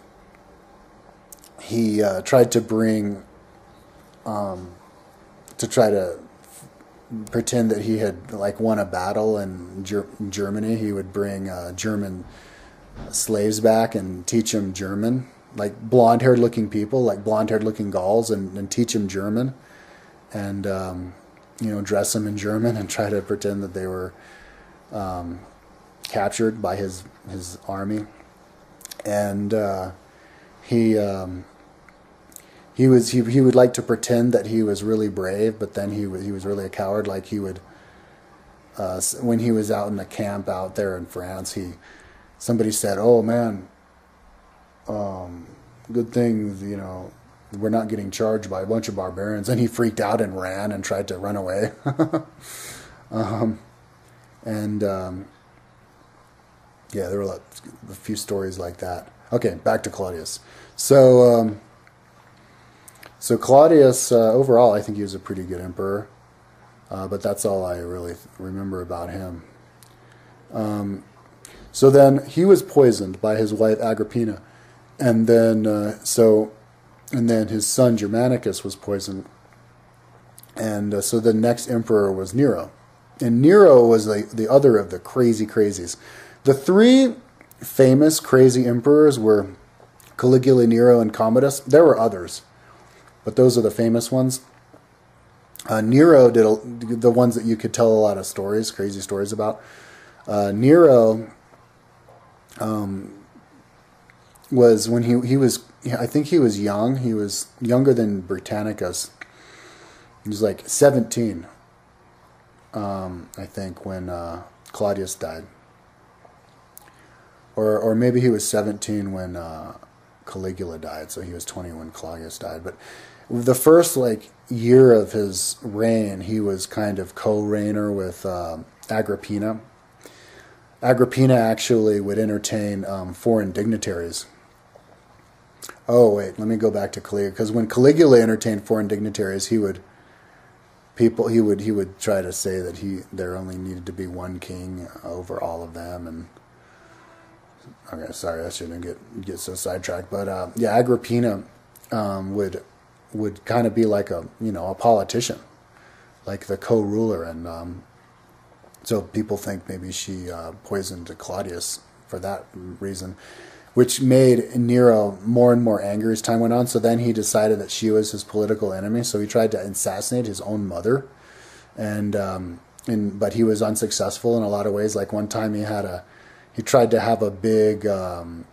he uh, tried to bring. Um, to try to pretend that he had like won a battle in Ger- Germany, he would bring uh, German slaves back and teach them German, like blonde-haired looking people, like blonde-haired looking Gauls, and, and teach them German, and um, you know, dress them in German and try to pretend that they were um, captured by his his army, and uh, he. Um, He was he he would like to pretend that he was really brave, but then he was he was really a coward. Like he would, uh, when he was out in the camp out there in France, he somebody said, "Oh man, um, good thing you know we're not getting charged by a bunch of barbarians," and he freaked out and ran and tried to run away. um, and um, yeah, there were a few stories like that. Okay, back to Claudius. So. Um, So Claudius, uh, overall, I think he was a pretty good emperor, uh, but that's all I really remember about him. Um, so then he was poisoned by his wife Agrippina, and then uh, so, and then his son Germanicus was poisoned, and uh, so the next emperor was Nero, and Nero was the the other of the crazy crazies. The three famous crazy emperors were Caligula, Nero, and Commodus. There were others. But those are the famous ones. Uh, Nero did a, the ones that you could tell a lot of stories, crazy stories about. Uh, Nero um, was when he he was I think he was young. He was younger than Britannicus. He was like seventeen, um, I think, when uh, Claudius died, or or maybe he was seventeen when uh, Caligula died. So he was twenty when Claudius died, but. The first like year of his reign, he was kind of co-reigner with uh, Agrippina. Agrippina actually would entertain um, foreign dignitaries. Oh wait, let me go back to Caligula, because when Caligula entertained foreign dignitaries, he would people he would he would try to say that he there only needed to be one king over all of them. And okay, sorry, I shouldn't get get so sidetracked, but uh, yeah, Agrippina um, would. would kind of be like a, you know, a politician, like the co-ruler. And um, so people think maybe she uh, poisoned Claudius for that reason, which made Nero more and more angry as time went on. So then he decided that she was his political enemy. So he tried to assassinate his own mother. And um, and but he was unsuccessful in a lot of ways. Like one time he had a, he tried to have a big um,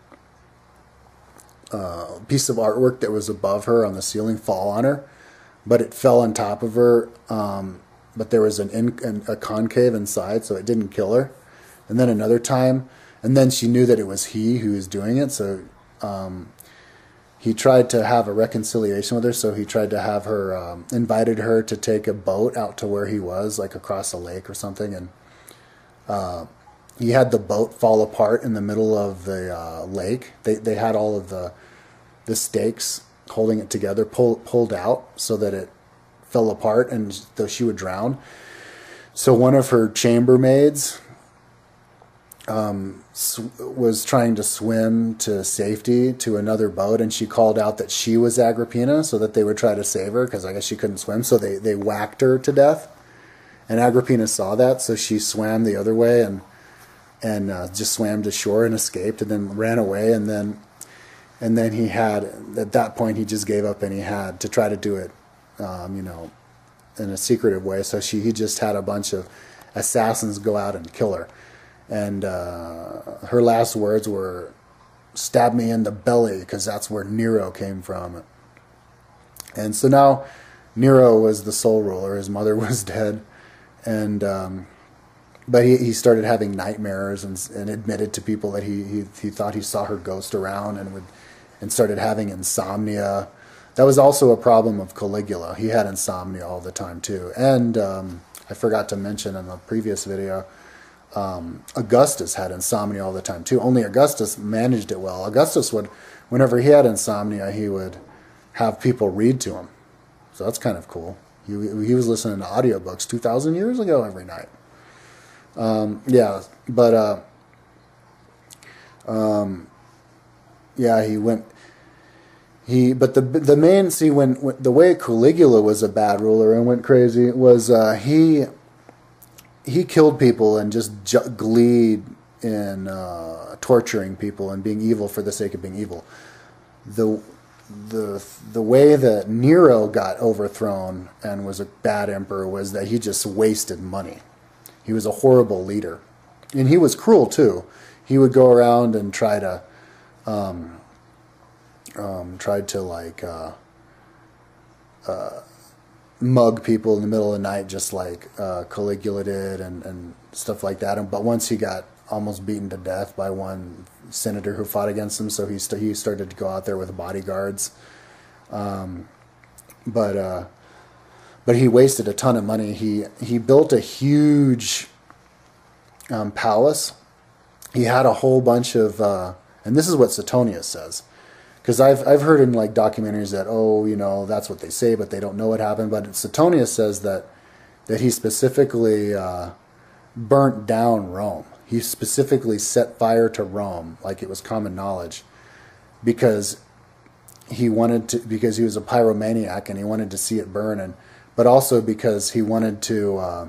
uh, piece of artwork that was above her on the ceiling fall on her, but it fell on top of her. Um, but there was an, in, an a concave inside, so it didn't kill her. And then another time, and then she knew that it was he who was doing it, so um, he tried to have a reconciliation with her. So he tried to have her, um, invited her to take a boat out to where he was, like across a lake or something, and uh, he had the boat fall apart in the middle of the uh, lake. They they had all of the the stakes holding it together pull, pulled out so that it fell apart, and though she would drown. So one of her chambermaids um, was trying to swim to safety to another boat, and she called out that she was Agrippina so that they would try to save her, because I guess she couldn't swim. So they, they whacked her to death, and Agrippina saw that, so she swam the other way and and uh, just swam to shore and escaped, and then ran away. And then and then he had, at that point, he just gave up, and he had to try to do it, um, you know, in a secretive way. So she he just had a bunch of assassins go out and kill her. And uh, her last words were, "Stab me in the belly," because that's where Nero came from. And so now Nero was the sole ruler. His mother was dead. And um, but he, he started having nightmares, and, and admitted to people that he, he he thought he saw her ghost around, and would and started having insomnia. That was also a problem of Caligula. He had insomnia all the time too. And um, I forgot to mention in the previous video, Um, Augustus had insomnia all the time too. Only Augustus managed it well. Augustus would, whenever he had insomnia, he would have people read to him. So that's kind of cool. He, he was listening to audiobooks two thousand years ago every night. Um, yeah, but uh, um, yeah, he went. He, but the the main see when, when the way Caligula was a bad ruler and went crazy was uh, he. He killed people and just gleed in uh, torturing people and being evil for the sake of being evil. The the the way that Nero got overthrown and was a bad emperor was that he just wasted money. He was a horrible leader, and he was cruel too. He would go around and try to um, um, tried to like uh, uh, mug people in the middle of the night, just like uh, Caligula did, and, and stuff like that. And, but once he got almost beaten to death by one senator who fought against him, so he st he started to go out there with bodyguards. Um, but uh, but he wasted a ton of money. He he built a huge um, palace. He had a whole bunch of, uh, and this is what Seutonius says. Because I've, I've heard in like documentaries that, oh, you know, that's what they say, but they don't know what happened. But Seutonius says that, that he specifically uh, burnt down Rome. He specifically set fire to Rome, like it was common knowledge, because he wanted to, because he was a pyromaniac and he wanted to see it burn, and but also because he wanted to uh,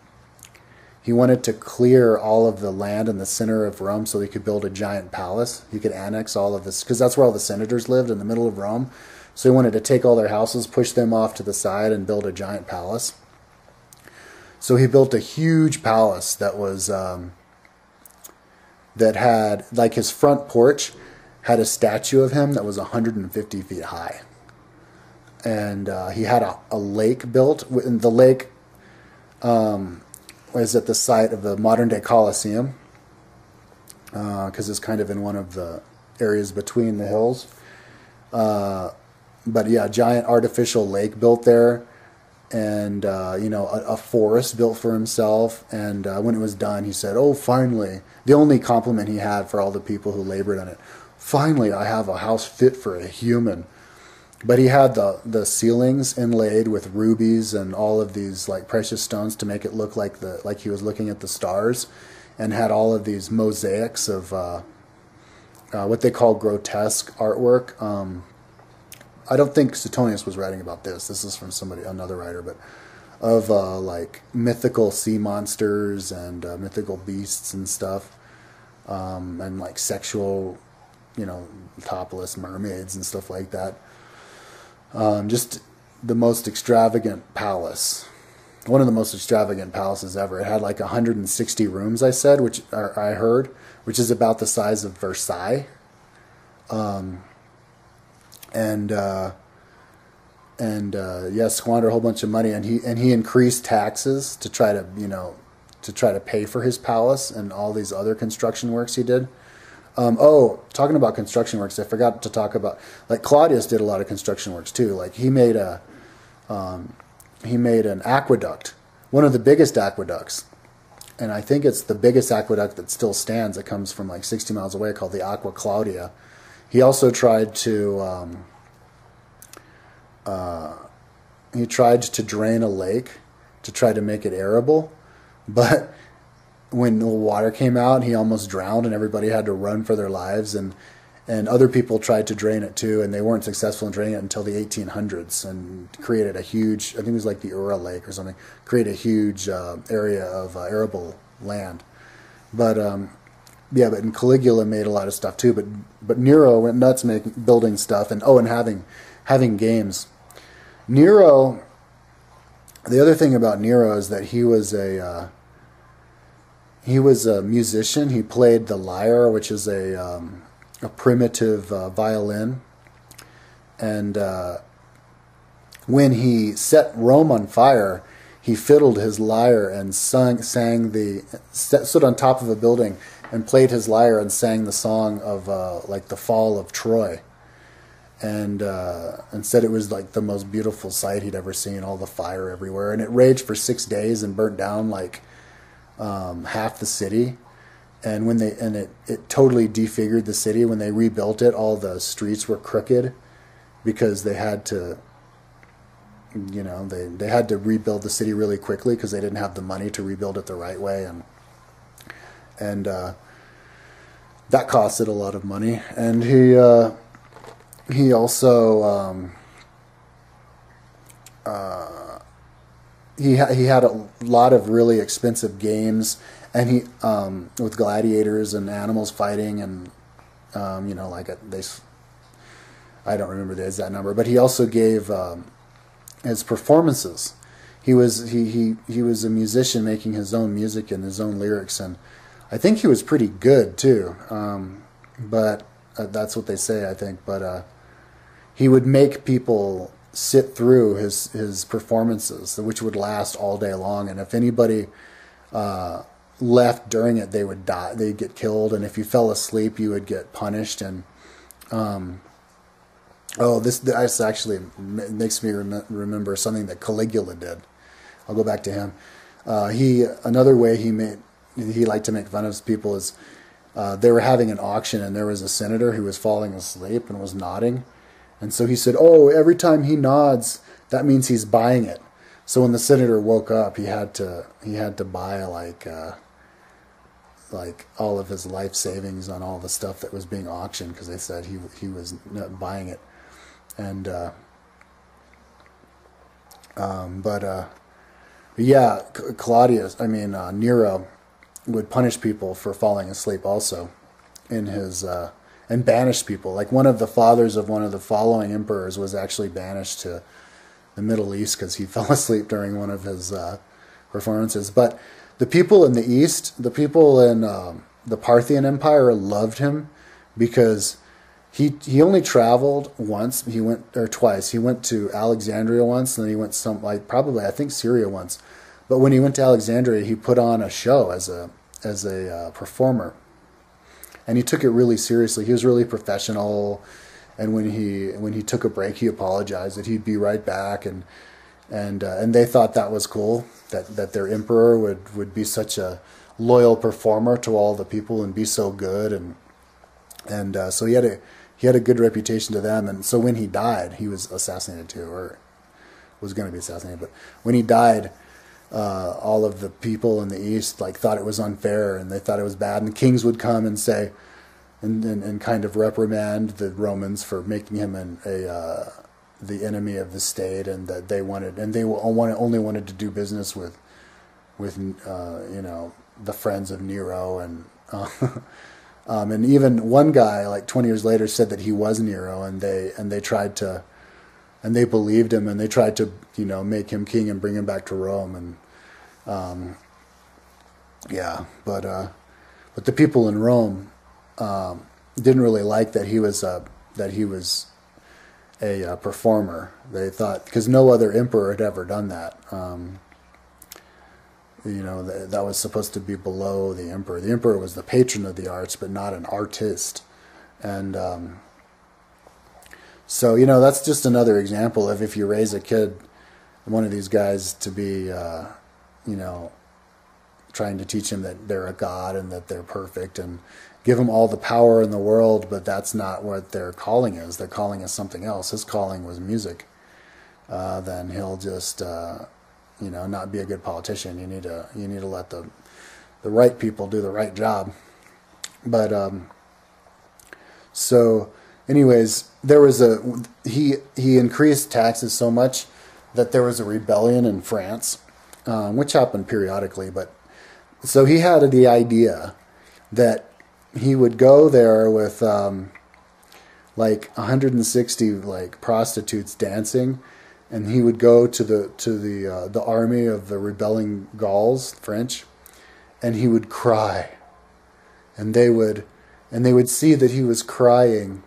he wanted to clear all of the land in the center of Rome so he could build a giant palace. He could annex all of this, because that's where all the senators lived, in the middle of Rome. So he wanted to take all their houses, push them off to the side, and build a giant palace. So he built a huge palace that was um, that had, like, his front porch had a statue of him that was one hundred fifty feet high. And uh, he had a, a lake built. And the lake um, was at the site of the modern-day Colosseum, because uh, it's kind of in one of the areas between the hills. Uh, but yeah, a giant artificial lake built there, and uh, you know, a, a forest built for himself. And uh, when it was done, he said, "Oh, finally!" The only compliment he had for all the people who labored on it: "Finally, I have a house fit for a human." But he had the the ceilings inlaid with rubies and all of these like precious stones to make it look like the like he was looking at the stars, and had all of these mosaics of uh, uh, what they call grotesque artwork. Um, I don't think Seutonius was writing about this. This is from somebody, another writer, but of uh, like mythical sea monsters and uh, mythical beasts and stuff, um, and like sexual, you know, topless mermaids and stuff like that. Um, just the most extravagant palace. one of the most extravagant palaces ever. It had like one hundred sixty rooms, I said, which or I heard, which is about the size of Versailles. Um, and uh, and uh, yeah, squandered a whole bunch of money, and he and he increased taxes to try to you know to try to pay for his palace and all these other construction works he did. Um, oh, talking about construction works, I forgot to talk about, like, Claudius did a lot of construction works too. Like, he made a, um, he made an aqueduct, one of the biggest aqueducts, and I think it's the biggest aqueduct that still stands. It comes from like sixty miles away, called the Aqua Claudia. He also tried to, um, uh, he tried to drain a lake to try to make it arable, but when the water came out, he almost drowned, and everybody had to run for their lives. And and other people tried to drain it too, and they weren't successful in draining it until the eighteen hundreds, and created a huge, I think it was like the Ura Lake or something, created a huge uh, area of uh, arable land. But um, yeah, but and Caligula made a lot of stuff too. But but Nero went nuts making building stuff, and oh, and having having games. Nero. The other thing about Nero is that he was a uh, He was a musician. He played the lyre, which is a um, a primitive uh, violin. And uh, when he set Rome on fire, he fiddled his lyre and sung, sang the stood on top of a building and played his lyre and sang the song of uh, like the fall of Troy. And uh, and said it was like the most beautiful sight he'd ever seen. All the fire everywhere, and it raged for six days and burnt down like. Um, half the city, and when they and it, it totally defigured the city. When they rebuilt it, all the streets were crooked because they had to, you know, they they had to rebuild the city really quickly because they didn't have the money to rebuild it the right way, and and uh, that costed a lot of money. And he uh, he also. Um, uh, He ha he had a lot of really expensive games, and he um, with gladiators and animals fighting, and um, you know, like a, they, I don't remember the exact number, but he also gave um, his performances. He was he he he was a musician making his own music and his own lyrics, and I think he was pretty good too. Um, but uh, that's what they say, I think. But uh, he would make people sit through his his performances, which would last all day long, and if anybody uh, left during it, they would die. They'd get killed, and if you fell asleep, you would get punished. And um, oh, this this actually makes me rem remember something that Caligula did. I'll go back to him. Uh, he another way he made he liked to make fun of people is uh, they were having an auction, and there was a senator who was falling asleep and was nodding. And so he said, oh, every time he nods, that means he's buying it. So when the senator woke up, he had to he had to buy like uh, like all of his life savings on all the stuff that was being auctioned, because they said he he was not buying it. And uh, um, but uh, yeah, Claudius, I mean uh, Nero, would punish people for falling asleep also in his. Uh, And banished people. Like one of the fathers of one of the following emperors was actually banished to the Middle East because he fell asleep during one of his uh, performances. But the people in the East, the people in um, the Parthian Empire loved him because he he only traveled once. He went or twice. He went to Alexandria once, and then he went some like probably I think Syria once. But when he went to Alexandria, he put on a show as a as a uh, performer. And he took it really seriously. He was really professional, and when he when he took a break, he apologized that he'd be right back, and and uh, and they thought that was cool, that that their emperor would would be such a loyal performer to all the people and be so good, and and uh, so he had a he had a good reputation to them. And so when he died, he was assassinated too, or was going to be assassinated. But when he died, Uh, all of the people in the East like thought it was unfair, and they thought it was bad, and kings would come and say and, and, and kind of reprimand the Romans for making him an, a uh, the enemy of the state, and that they wanted and they only wanted to do business with with uh, you know the friends of Nero, and uh, um, and even one guy like twenty years later said that he was Nero, and they and they tried to and they believed him, and they tried to, you know, make him king and bring him back to Rome, and um, yeah, but uh, but the people in Rome um, didn't really like that he was uh, that he was a uh, performer. They thought, because no other emperor had ever done that. Um, you know, th- that was supposed to be below the emperor. The emperor was the patron of the arts, but not an artist. And um, so, you know, that's just another example of if you raise a kid, one of these guys, to be, uh, you know, trying to teach him that they're a god and that they're perfect and give them all the power in the world, but that's not what their calling is. Their calling is something else. His calling was music. Uh, then he'll just, uh, you know, not be a good politician. You need to, you need to let the, the right people do the right job. But um, so, anyways, there was a he he increased taxes so much that there was a rebellion in France, um, which happened periodically. But so he had the idea that he would go there with um, like one hundred sixty like prostitutes dancing, and he would go to the to the uh, the army of the rebelling Gauls, French, and he would cry, and they would and they would see that he was crying,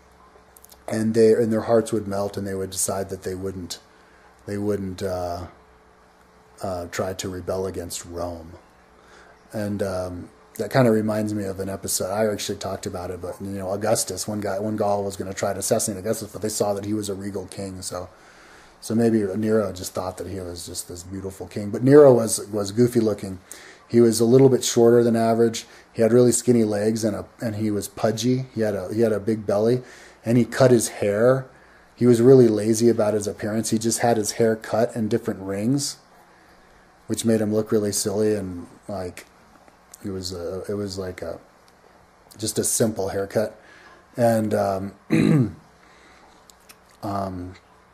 and they and their hearts would melt, and they would decide that they wouldn't they wouldn't uh, uh, try to rebel against Rome, and. Um, That kind of reminds me of an episode. I actually talked about it, but you know, Augustus, one guy, one Gaul was going to try to assassinate Augustus, but they saw that he was a regal king. So, so maybe Nero just thought that he was just this beautiful king. But Nero was was goofy looking. He was a little bit shorter than average. He had really skinny legs, and a and he was pudgy. He had a he had a big belly, and he cut his hair. He was really lazy about his appearance. He just had his hair cut in different rings, which made him look really silly and like. It was a, it was like a just a simple haircut, and um, um,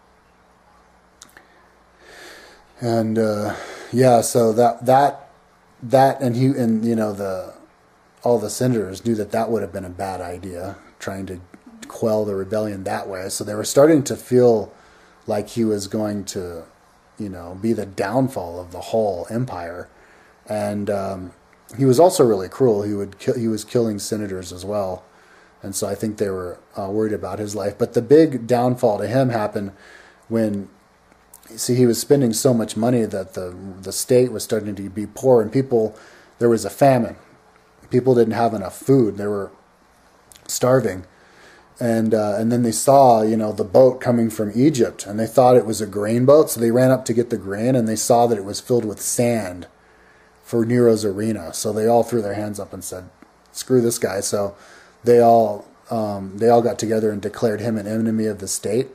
and uh, yeah, so that that that and he and you know the all the senators knew that that would have been a bad idea, trying to quell the rebellion that way. So they were starting to feel like he was going to, you know, be the downfall of the whole empire, and. Um, He was also really cruel. He would kill, he was killing senators as well, and so I think they were uh, worried about his life. But the big downfall to him happened when, see, he was spending so much money that the the state was starting to be poor, and people, there was a famine. People didn't have enough food. They were starving, and uh, and then they saw, you know, the boat coming from Egypt, and they thought it was a grain boat, so they ran up to get the grain, and they saw that it was filled with sand for Nero's arena. So they all threw their hands up and said, screw this guy. So they all um, they all got together and declared him an enemy of the state.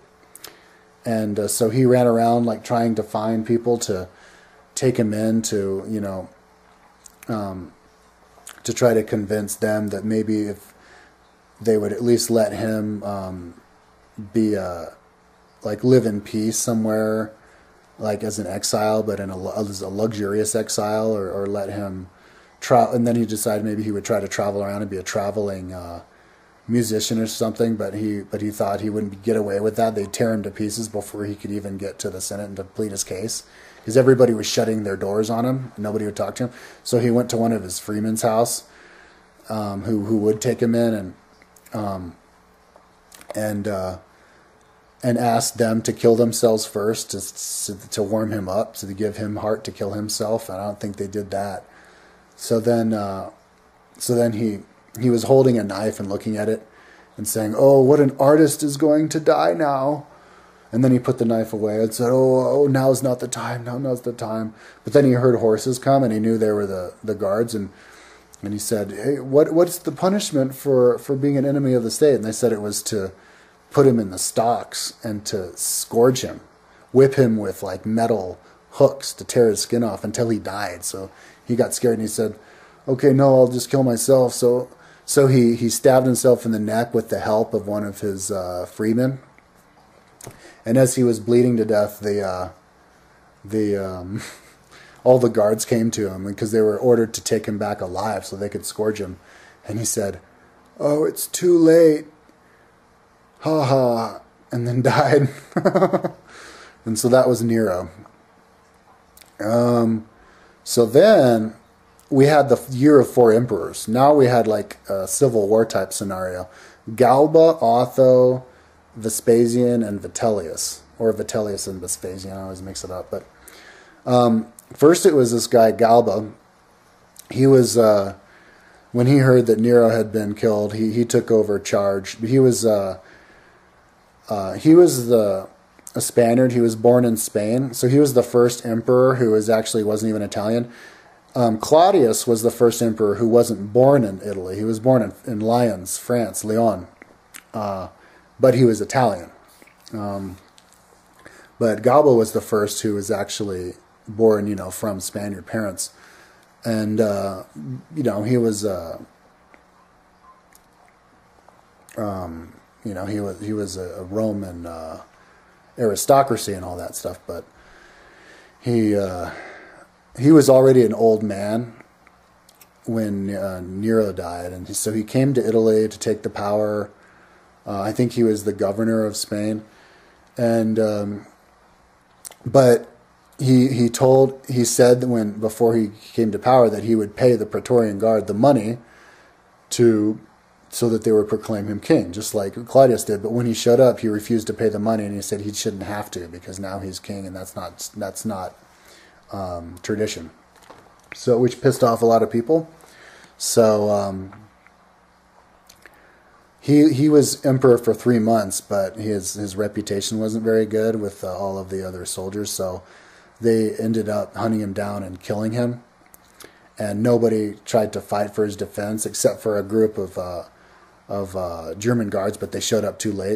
And uh, so he ran around like trying to find people to take him in to, you know, um, to try to convince them that maybe if they would at least let him um, be a, like live in peace somewhere, like as an exile, but in a, as a luxurious exile, or, or let him travel. And then he decided maybe he would try to travel around and be a traveling uh, musician or something. But he, but he thought he wouldn't get away with that. They'd tear him to pieces before he could even get to the Senate and to plead his case, because everybody was shutting their doors on him. Nobody would talk to him. So he went to one of his freemen's house, um, who who would take him in and um, and. Uh, and asked them to kill themselves first to, to warm him up, so to give him heart to kill himself. And I don't think they did that. So then, uh, so then he he was holding a knife and looking at it and saying, "Oh, what an artist is going to die now." And then he put the knife away and said, "Oh, oh, now's not the time. Now, now's the time." But then he heard horses come, and he knew they were the, the guards, and and he said, "Hey, what what's the punishment for, for being an enemy of the state?" And they said it was to put him in the stocks and to scourge him, whip him with like metal hooks to tear his skin off until he died. So he got scared and he said, "Okay, no, I'll just kill myself." So so he, he stabbed himself in the neck with the help of one of his uh, freemen. And as he was bleeding to death, the uh, the um, all the guards came to him because they were ordered to take him back alive so they could scourge him. And he said, "Oh, it's too late. Ha ha, and then died. And so that was Nero. Um, so then we had the year of four emperors. Now we had like a civil war type scenario. Galba, Otho, Vespasian, and Vitellius. Or Vitellius and Vespasian, I always mix it up. But um, first it was this guy, Galba. He was, uh, when he heard that Nero had been killed, he, he took over charge. He was, uh, uh, he was the... a Spaniard. He was born in Spain, so he was the first emperor who was actually wasn't even Italian. Um, Claudius was the first emperor who wasn't born in Italy. He was born in, in Lyons, France, Lyon, uh, but he was Italian. Um, but Galba was the first who was actually born, you know, from Spaniard parents, and uh, you know he was, uh, um, you know, he was he was a, a Roman. Uh, aristocracy and all that stuff, but he uh, he was already an old man when uh, Nero died, and so he came to Italy to take the power. Uh, I think he was the governor of Spain, and um, but he he told he said that when before he came to power that he would pay the Praetorian Guard the money to. So that they would proclaim him king, just like Claudius did. But when he showed up, he refused to pay the money, and he said he shouldn't have to because now he's king, and that's not that's not um, tradition. So, which pissed off a lot of people. So um, he he was emperor for three months, but his his reputation wasn't very good with uh, all of the other soldiers. So they ended up hunting him down and killing him, and nobody tried to fight for his defense except for a group of. Uh, of uh, German guards, but they showed up too late.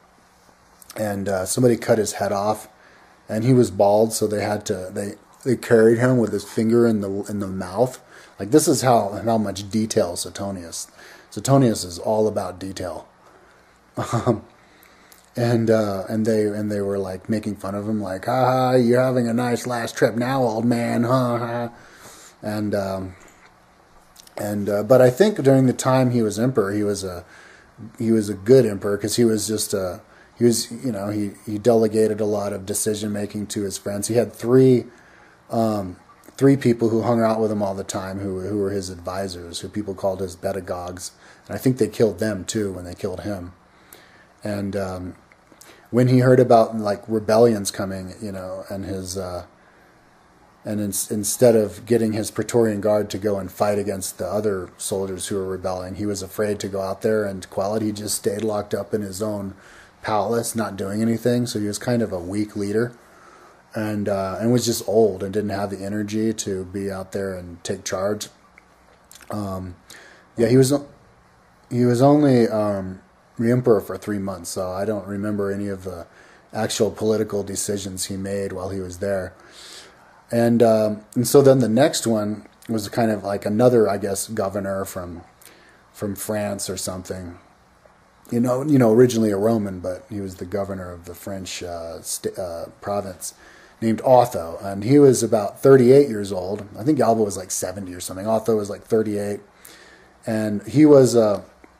And uh, somebody cut his head off, and he was bald, so they had to they they carried him with his finger in the in the mouth. Like this is how how much detail Seutonius. Seutonius is all about detail. Um, and uh, and they and they were like making fun of him, like, "Ha, you're having a nice last trip now, old man, huh?" And um, And uh, but I think during the time he was emperor, he was a he was a good emperor because he was just a he was you know he, he delegated a lot of decision making to his friends. He had three um, three people who hung out with him all the time who who were his advisors, who people called his pedagogues, and I think they killed them too when they killed him. And um, when he heard about like rebellions coming, you know, and his uh, And in, instead of getting his Praetorian Guard to go and fight against the other soldiers who were rebelling, he was afraid to go out there and quell it. He just stayed locked up in his own palace, not doing anything. So he was kind of a weak leader, and uh, and was just old and didn't have the energy to be out there and take charge. Um, yeah, he was he was only um, the emperor for three months, so I don't remember any of the actual political decisions he made while he was there. And um, and so then the next one was kind of like another, I guess, governor from from France or something. You know, you know, originally a Roman, but he was the governor of the French uh, st- uh, province, named Otho, and he was about thirty-eight years old. I think Galba was like seventy or something. Otho was like thirty-eight, and he was a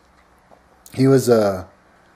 he was a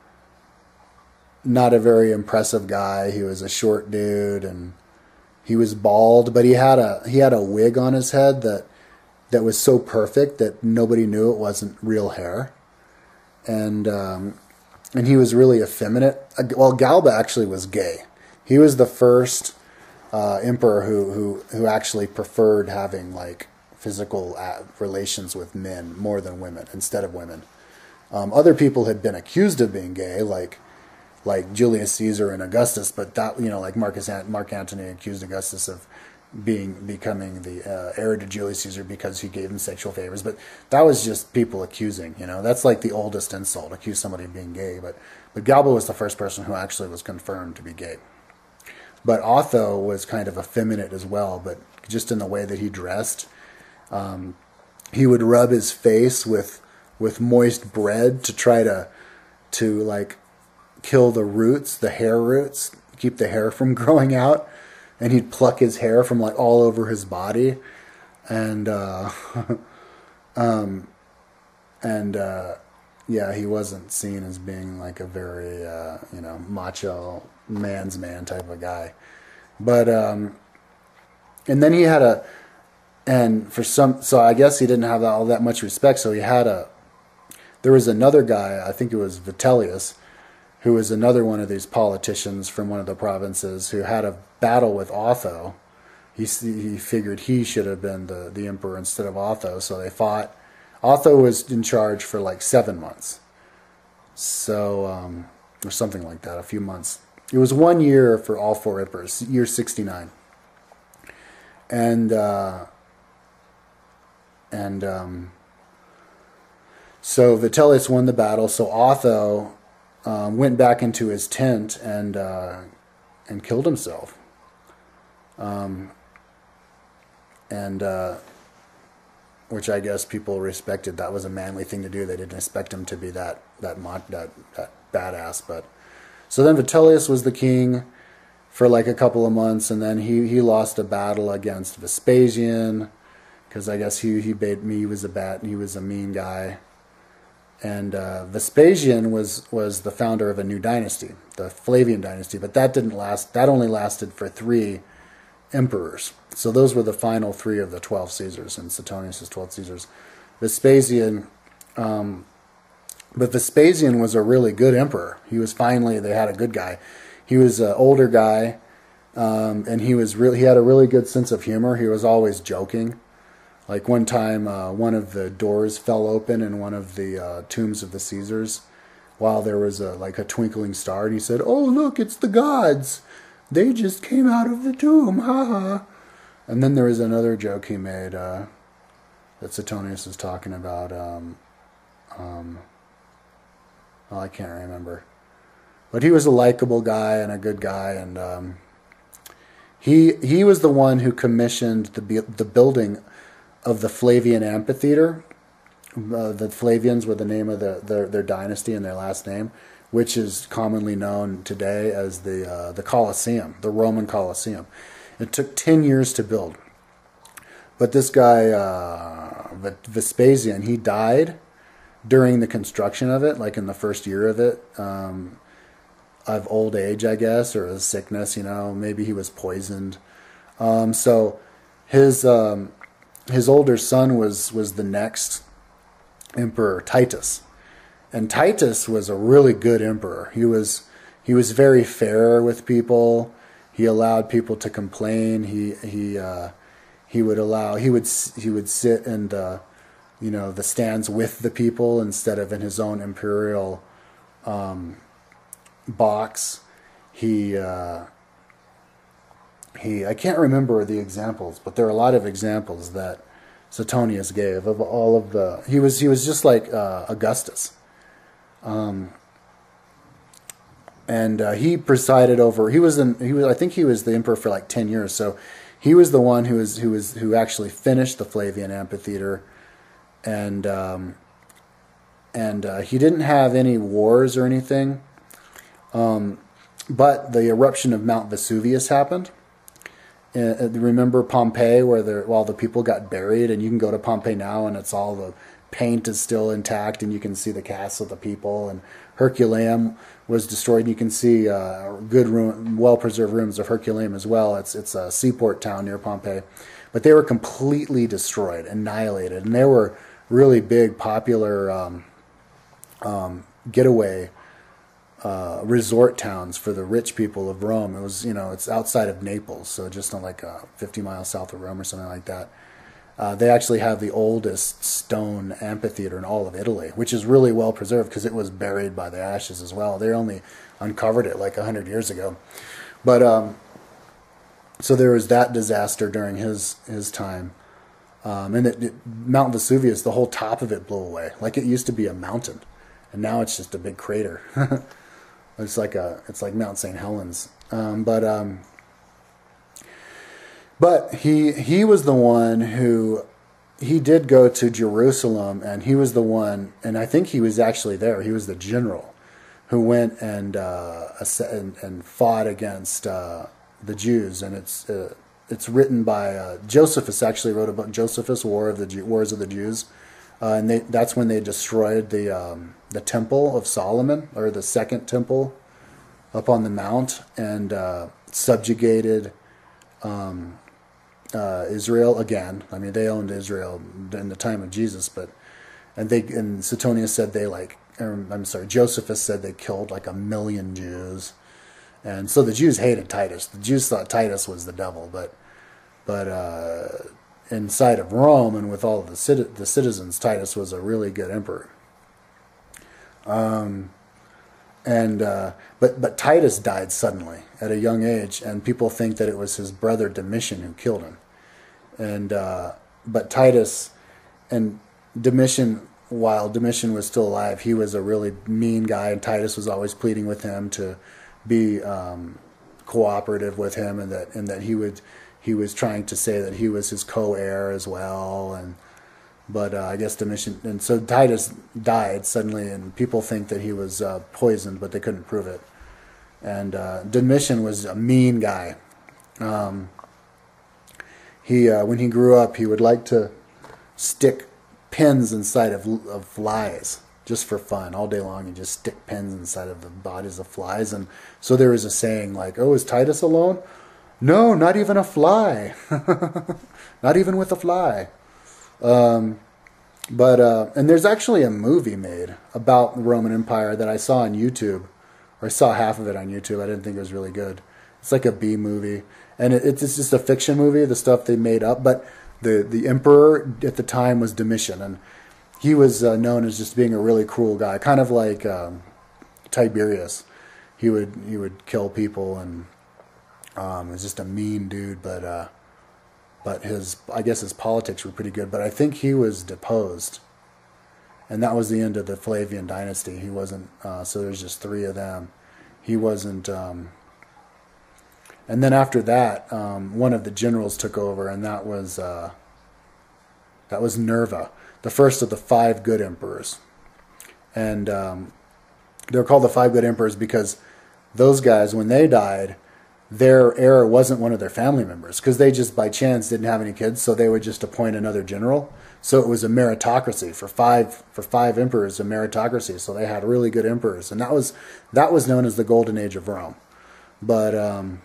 not a very impressive guy. He was a short dude, and he was bald, but he had a he had a wig on his head that that was so perfect that nobody knew it wasn't real hair, and um, and he was really effeminate. Well, Galba actually was gay. He was the first uh, emperor who, who who actually preferred having like physical relations with men more than women instead of women. Um, other people had been accused of being gay, like. like Julius Caesar and Augustus, but that, you know, like Marcus Mark Antony accused Augustus of being becoming the uh, heir to Julius Caesar because he gave him sexual favors. But that was just people accusing, you know. That's like the oldest insult, accuse somebody of being gay. But but Galba was the first person who actually was confirmed to be gay. But Otho was kind of effeminate as well, but just in the way that he dressed. Um, he would rub his face with with moist bread to try to to like kill the roots, the hair roots, keep the hair from growing out, and he'd pluck his hair from like all over his body, and uh, um, and uh, yeah, he wasn't seen as being like a very, uh, you know, macho man's man type of guy. But, um, and then he had a, and for some, so I guess he didn't have all that much respect. So he had a, there was another guy, I think it was Vitellius, who was another one of these politicians from one of the provinces who had a battle with Otho. He, he figured he should have been the, the emperor instead of Otho. So they fought. Otho was in charge for like seven months. So, um, or something like that, a few months. It was one year for all four emperors, year sixty-nine. And, uh, and, um, so Vitellius won the battle. So Otho, um, went back into his tent and, uh, and killed himself. Um, and, uh, which I guess people respected. That was a manly thing to do. They didn't expect him to be that that that that badass. But so then Vitellius was the king for like a couple of months, and then he, he lost a battle against Vespasian because I guess he he made me he was a bat he was a mean guy. And uh, Vespasian was was the founder of a new dynasty, the Flavian dynasty. But that didn't last. That only lasted for three emperors. So those were the final three of the twelve Caesars, and Seutonius' twelve Caesars. Vespasian, um, but Vespasian was a really good emperor. He was finally, they had a good guy. He was an older guy, um, and he was really, he had a really good sense of humor. He was always joking. Like one time, uh, one of the doors fell open in one of the uh, tombs of the Caesars, while there was a like a twinkling star, and he said, "Oh look, it's the gods. They just came out of the tomb, haha." And then there was another joke he made uh, that Seutonius was talking about. Um, um, well, I can't remember. But he was a likable guy and a good guy, and um, he he was the one who commissioned the the building of the Flavian amphitheater. Uh, the Flavians were the name of the, their their dynasty and their last name, which is commonly known today as the uh, the Colosseum, the Roman Colosseum. It took ten years to build. But this guy, uh, Vespasian, he died during the construction of it, like in the first year of it, um, of old age, I guess, or a sickness, you know. Maybe he was poisoned. Um, so his um, his older son was, was the next emperor, Titus. And Titus was a really good emperor. He was he was very fair with people. He allowed people to complain. He he uh, he would allow he would he would sit in the you know the stands with the people instead of in his own imperial um, box. He uh, he I can't remember the examples, but there are a lot of examples that Seutonius gave of all of the. He was he was just like uh, Augustus. Um, and uh, he presided over. He was in. He was. I think he was the emperor for like ten years. So he was the one who was who was who actually finished the Flavian amphitheater, and um, and uh, he didn't have any wars or anything. Um, but the eruption of Mount Vesuvius happened. Uh, remember Pompeii, where the while the people got buried, and you can go to Pompeii now, and it's all the paint is still intact, and you can see the casts of the people. And Herculaneum was destroyed, and you can see uh, good, ruin, well-preserved ruins of Herculaneum as well. It's it's a seaport town near Pompeii, but they were completely destroyed, annihilated, and they were really big, popular um, um, getaway uh, resort towns for the rich people of Rome. It was, you know, it's outside of Naples, so just on like uh, fifty miles south of Rome or something like that. Uh, they actually have the oldest stone amphitheater in all of Italy, which is really well preserved because it was buried by the ashes as well. They only uncovered it like a hundred years ago. But um, so there was that disaster during his his time, um, and it, it, Mount Vesuvius, the whole top of it blew away. Like it used to be a mountain, and now it's just a big crater. It's like a it's like Mount Saint Helens, um, but. Um, But he he was the one who, he did go to Jerusalem, and he was the one, and I think he was actually there. He was the general who went and uh, and, and fought against uh, the Jews, and it's uh, it's written by uh, Josephus. Actually wrote a book, Josephus, War of the Jew, Wars of the Jews, uh, and they, that's when they destroyed the um, the temple of Solomon, or the second temple up on the mount, and uh, subjugated um, uh, Israel again. I mean, they owned Israel in the time of Jesus, but and they and Seutonius said they like, or, I'm sorry, Josephus said they killed like a million Jews, and so the Jews hated Titus. The Jews thought Titus was the devil, but but uh, inside of Rome and with all of the cit- the citizens, Titus was a really good emperor. Um. And uh, but but Titus died suddenly at a young age, and people think that it was his brother Domitian who killed him. And uh, but Titus and Domitian, while Domitian was still alive, he was a really mean guy, and Titus was always pleading with him to be um, cooperative with him, and that and that he would he was trying to say that he was his co-heir as well, and. But uh, I guess Domitian, and so Titus died suddenly, and people think that he was uh, poisoned, but they couldn't prove it. And uh, Domitian was a mean guy. Um, he, uh, when he grew up, he would like to stick pins inside of, of flies just for fun all day long. He'd just stick pins inside of the bodies of flies, and so there was a saying like, "Oh, is Titus alone? No, not even a fly, not even with a fly." Um, but, uh, and there's actually a movie made about the Roman Empire that I saw on YouTube, or I saw half of it on YouTube. I didn't think it was really good. It's like a B movie, and it, it's just a fiction movie, the stuff they made up, but the, the emperor at the time was Domitian, and he was uh, known as just being a really cruel guy, kind of like, um, Tiberius. He would, he would kill people, and, um, was just a mean dude, but, uh, But his, I guess his politics were pretty good. But I think he was deposed, and that was the end of the Flavian dynasty. He wasn't. Uh, so there's just three of them. He wasn't. Um, and then after that, um, one of the generals took over, and that was uh, that was Nerva, the first of the five good emperors. And um, they're called the five good emperors because those guys, when they died, their heir wasn't one of their family members, because they just by chance didn't have any kids, so they would just appoint another general. So it was a meritocracy for five for five emperors, a meritocracy. So they had really good emperors, and that was that was known as the Golden Age of Rome. But um,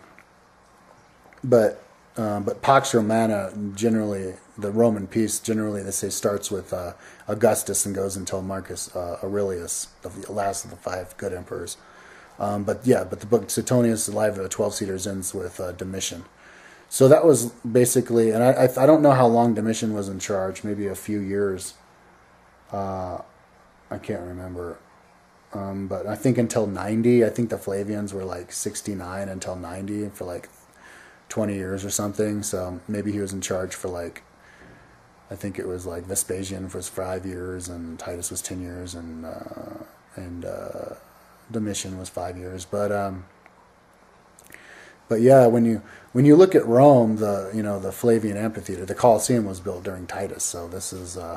but um, but Pax Romana, generally the Roman peace, generally they say starts with uh, Augustus and goes until Marcus uh, Aurelius, the last of the five good emperors. Um, but yeah, but the book Seutonius, the Life of the Twelve-Seaters, ends with uh, Domitian. So that was basically, and I, I I don't know how long Domitian was in charge, maybe a few years. Uh, I can't remember. Um, but I think until ninety, I think the Flavians were like sixty-nine until ninety for like twenty years or something. So maybe he was in charge for like, I think it was like Vespasian was five years and Titus was ten years and, uh, and, uh, Domitian was five years, but um, but yeah, when you when you look at Rome, the you know the Flavian amphitheater, the Colosseum was built during Titus, so this is uh,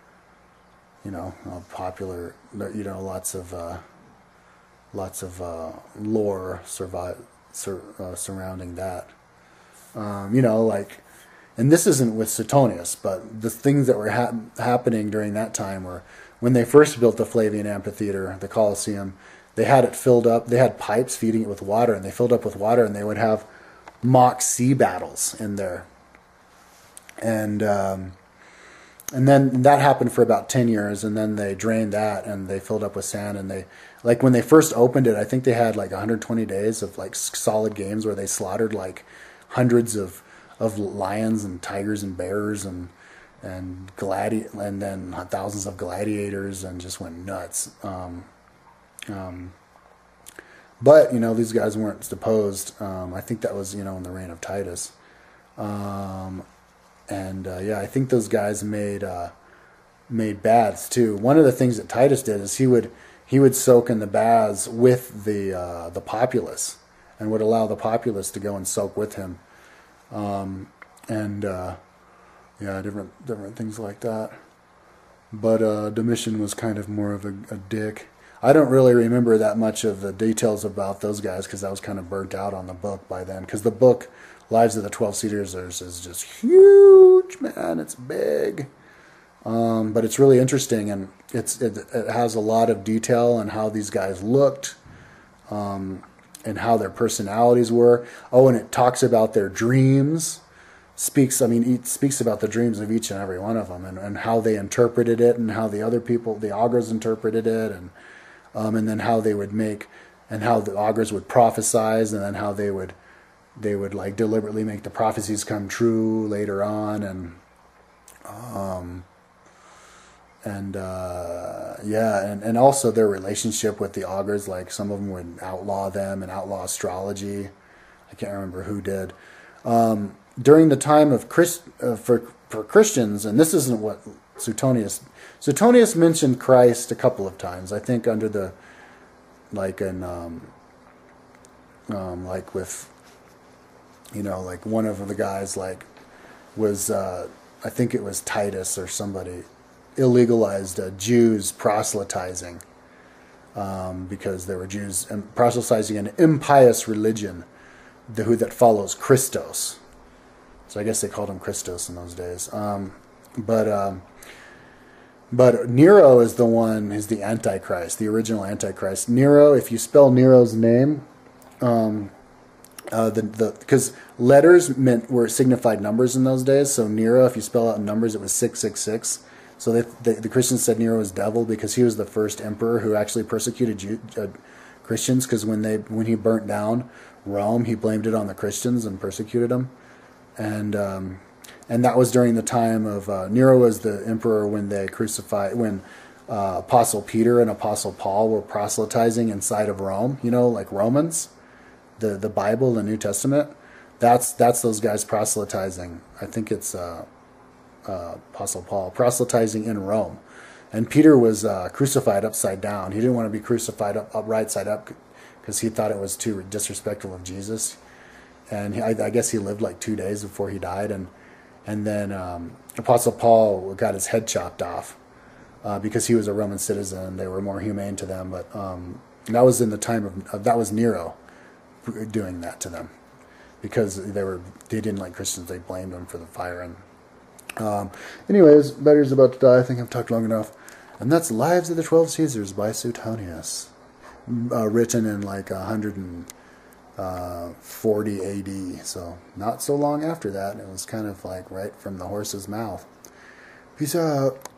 you know a popular, you know lots of uh, lots of uh, lore survive, sur, uh, surrounding that, um, you know like, and this isn't with Seutonius, but the things that were ha- happening during that time were when they first built the Flavian amphitheater, the Colosseum. They had it filled up. They had pipes feeding it with water, and they filled up with water, and they would have mock sea battles in there. And um, and then that happened for about ten years, and then they drained that, and they filled up with sand. And they, like when they first opened it, I think they had like one hundred twenty days of like solid games where they slaughtered like hundreds of of lions and tigers and bears and and gladi- and then thousands of gladiators, and just went nuts. Um, Um, but, you know, these guys weren't deposed. Um, I think that was, you know, in the reign of Titus. Um, and, uh, yeah, I think those guys made, uh, made baths too. One of the things that Titus did is he would, he would soak in the baths with the, uh, the populace, and would allow the populace to go and soak with him. Um, and, uh, yeah, different, different things like that. But, uh, Domitian was kind of more of a, a dick. I don't really remember that much of the details about those guys because I was kind of burnt out on the book by then. Because the book, Lives of the Twelve-Seaters, is just huge, man. It's big. Um, but it's really interesting. And it's it, it has a lot of detail on how these guys looked, um, and how their personalities were. Oh, and it talks about their dreams. Speaks, I mean, it speaks about the dreams of each and every one of them, and, and how they interpreted it, and how the other people, the augurs, interpreted it, and um, and then how they would make, and how the augurs would prophesize, and then how they would, they would like deliberately make the prophecies come true later on, and um, and uh, yeah, and, and also their relationship with the augurs. Like some of them would outlaw them and outlaw astrology. I can't remember who did. Um, during the time of Christ, uh, for for Christians, and this isn't what Seutonius Seutonius mentioned Christ a couple of times. I think under the like in um, um, like with you know like one of the guys like was uh, I think it was Titus or somebody illegalized uh, Jews proselytizing um, because there were Jews proselytizing an impious religion, the who that follows Christos. So I guess they called him Christos in those days. Um, but um, but Nero is the one, is the Antichrist, the original Antichrist. Nero, if you spell Nero's name, um, uh, the the because letters meant were signified numbers in those days. So Nero, if you spell out numbers, it was six six six. So they, they, the Christians said Nero was devil because he was the first emperor who actually persecuted Jew, uh, Christians. Because when they when he burnt down Rome, he blamed it on the Christians and persecuted them. And um, and that was during the time of uh, Nero was the emperor when they crucified when uh, Apostle Peter and Apostle Paul were proselytizing inside of Rome. You know, like Romans, the the Bible, the New Testament. That's that's those guys proselytizing. I think it's uh, uh, Apostle Paul proselytizing in Rome, and Peter was uh, crucified upside down. He didn't want to be crucified up, up right side up because he thought it was too disrespectful of Jesus. And he, I, I guess he lived like two days before he died, and and then um, Apostle Paul got his head chopped off uh, because he was a Roman citizen. They were more humane to them, but um, that was in the time of uh, that was Nero doing that to them because they were they didn't like Christians. They blamed them for the fire. And um, anyways, Betty's about to die. I think I've talked long enough, and that's Lives of the Twelve Caesars by Seutonius, uh, written in like a hundred and. Uh, forty A D, so not so long after that. It was kind of like right from the horse's mouth. Peace out.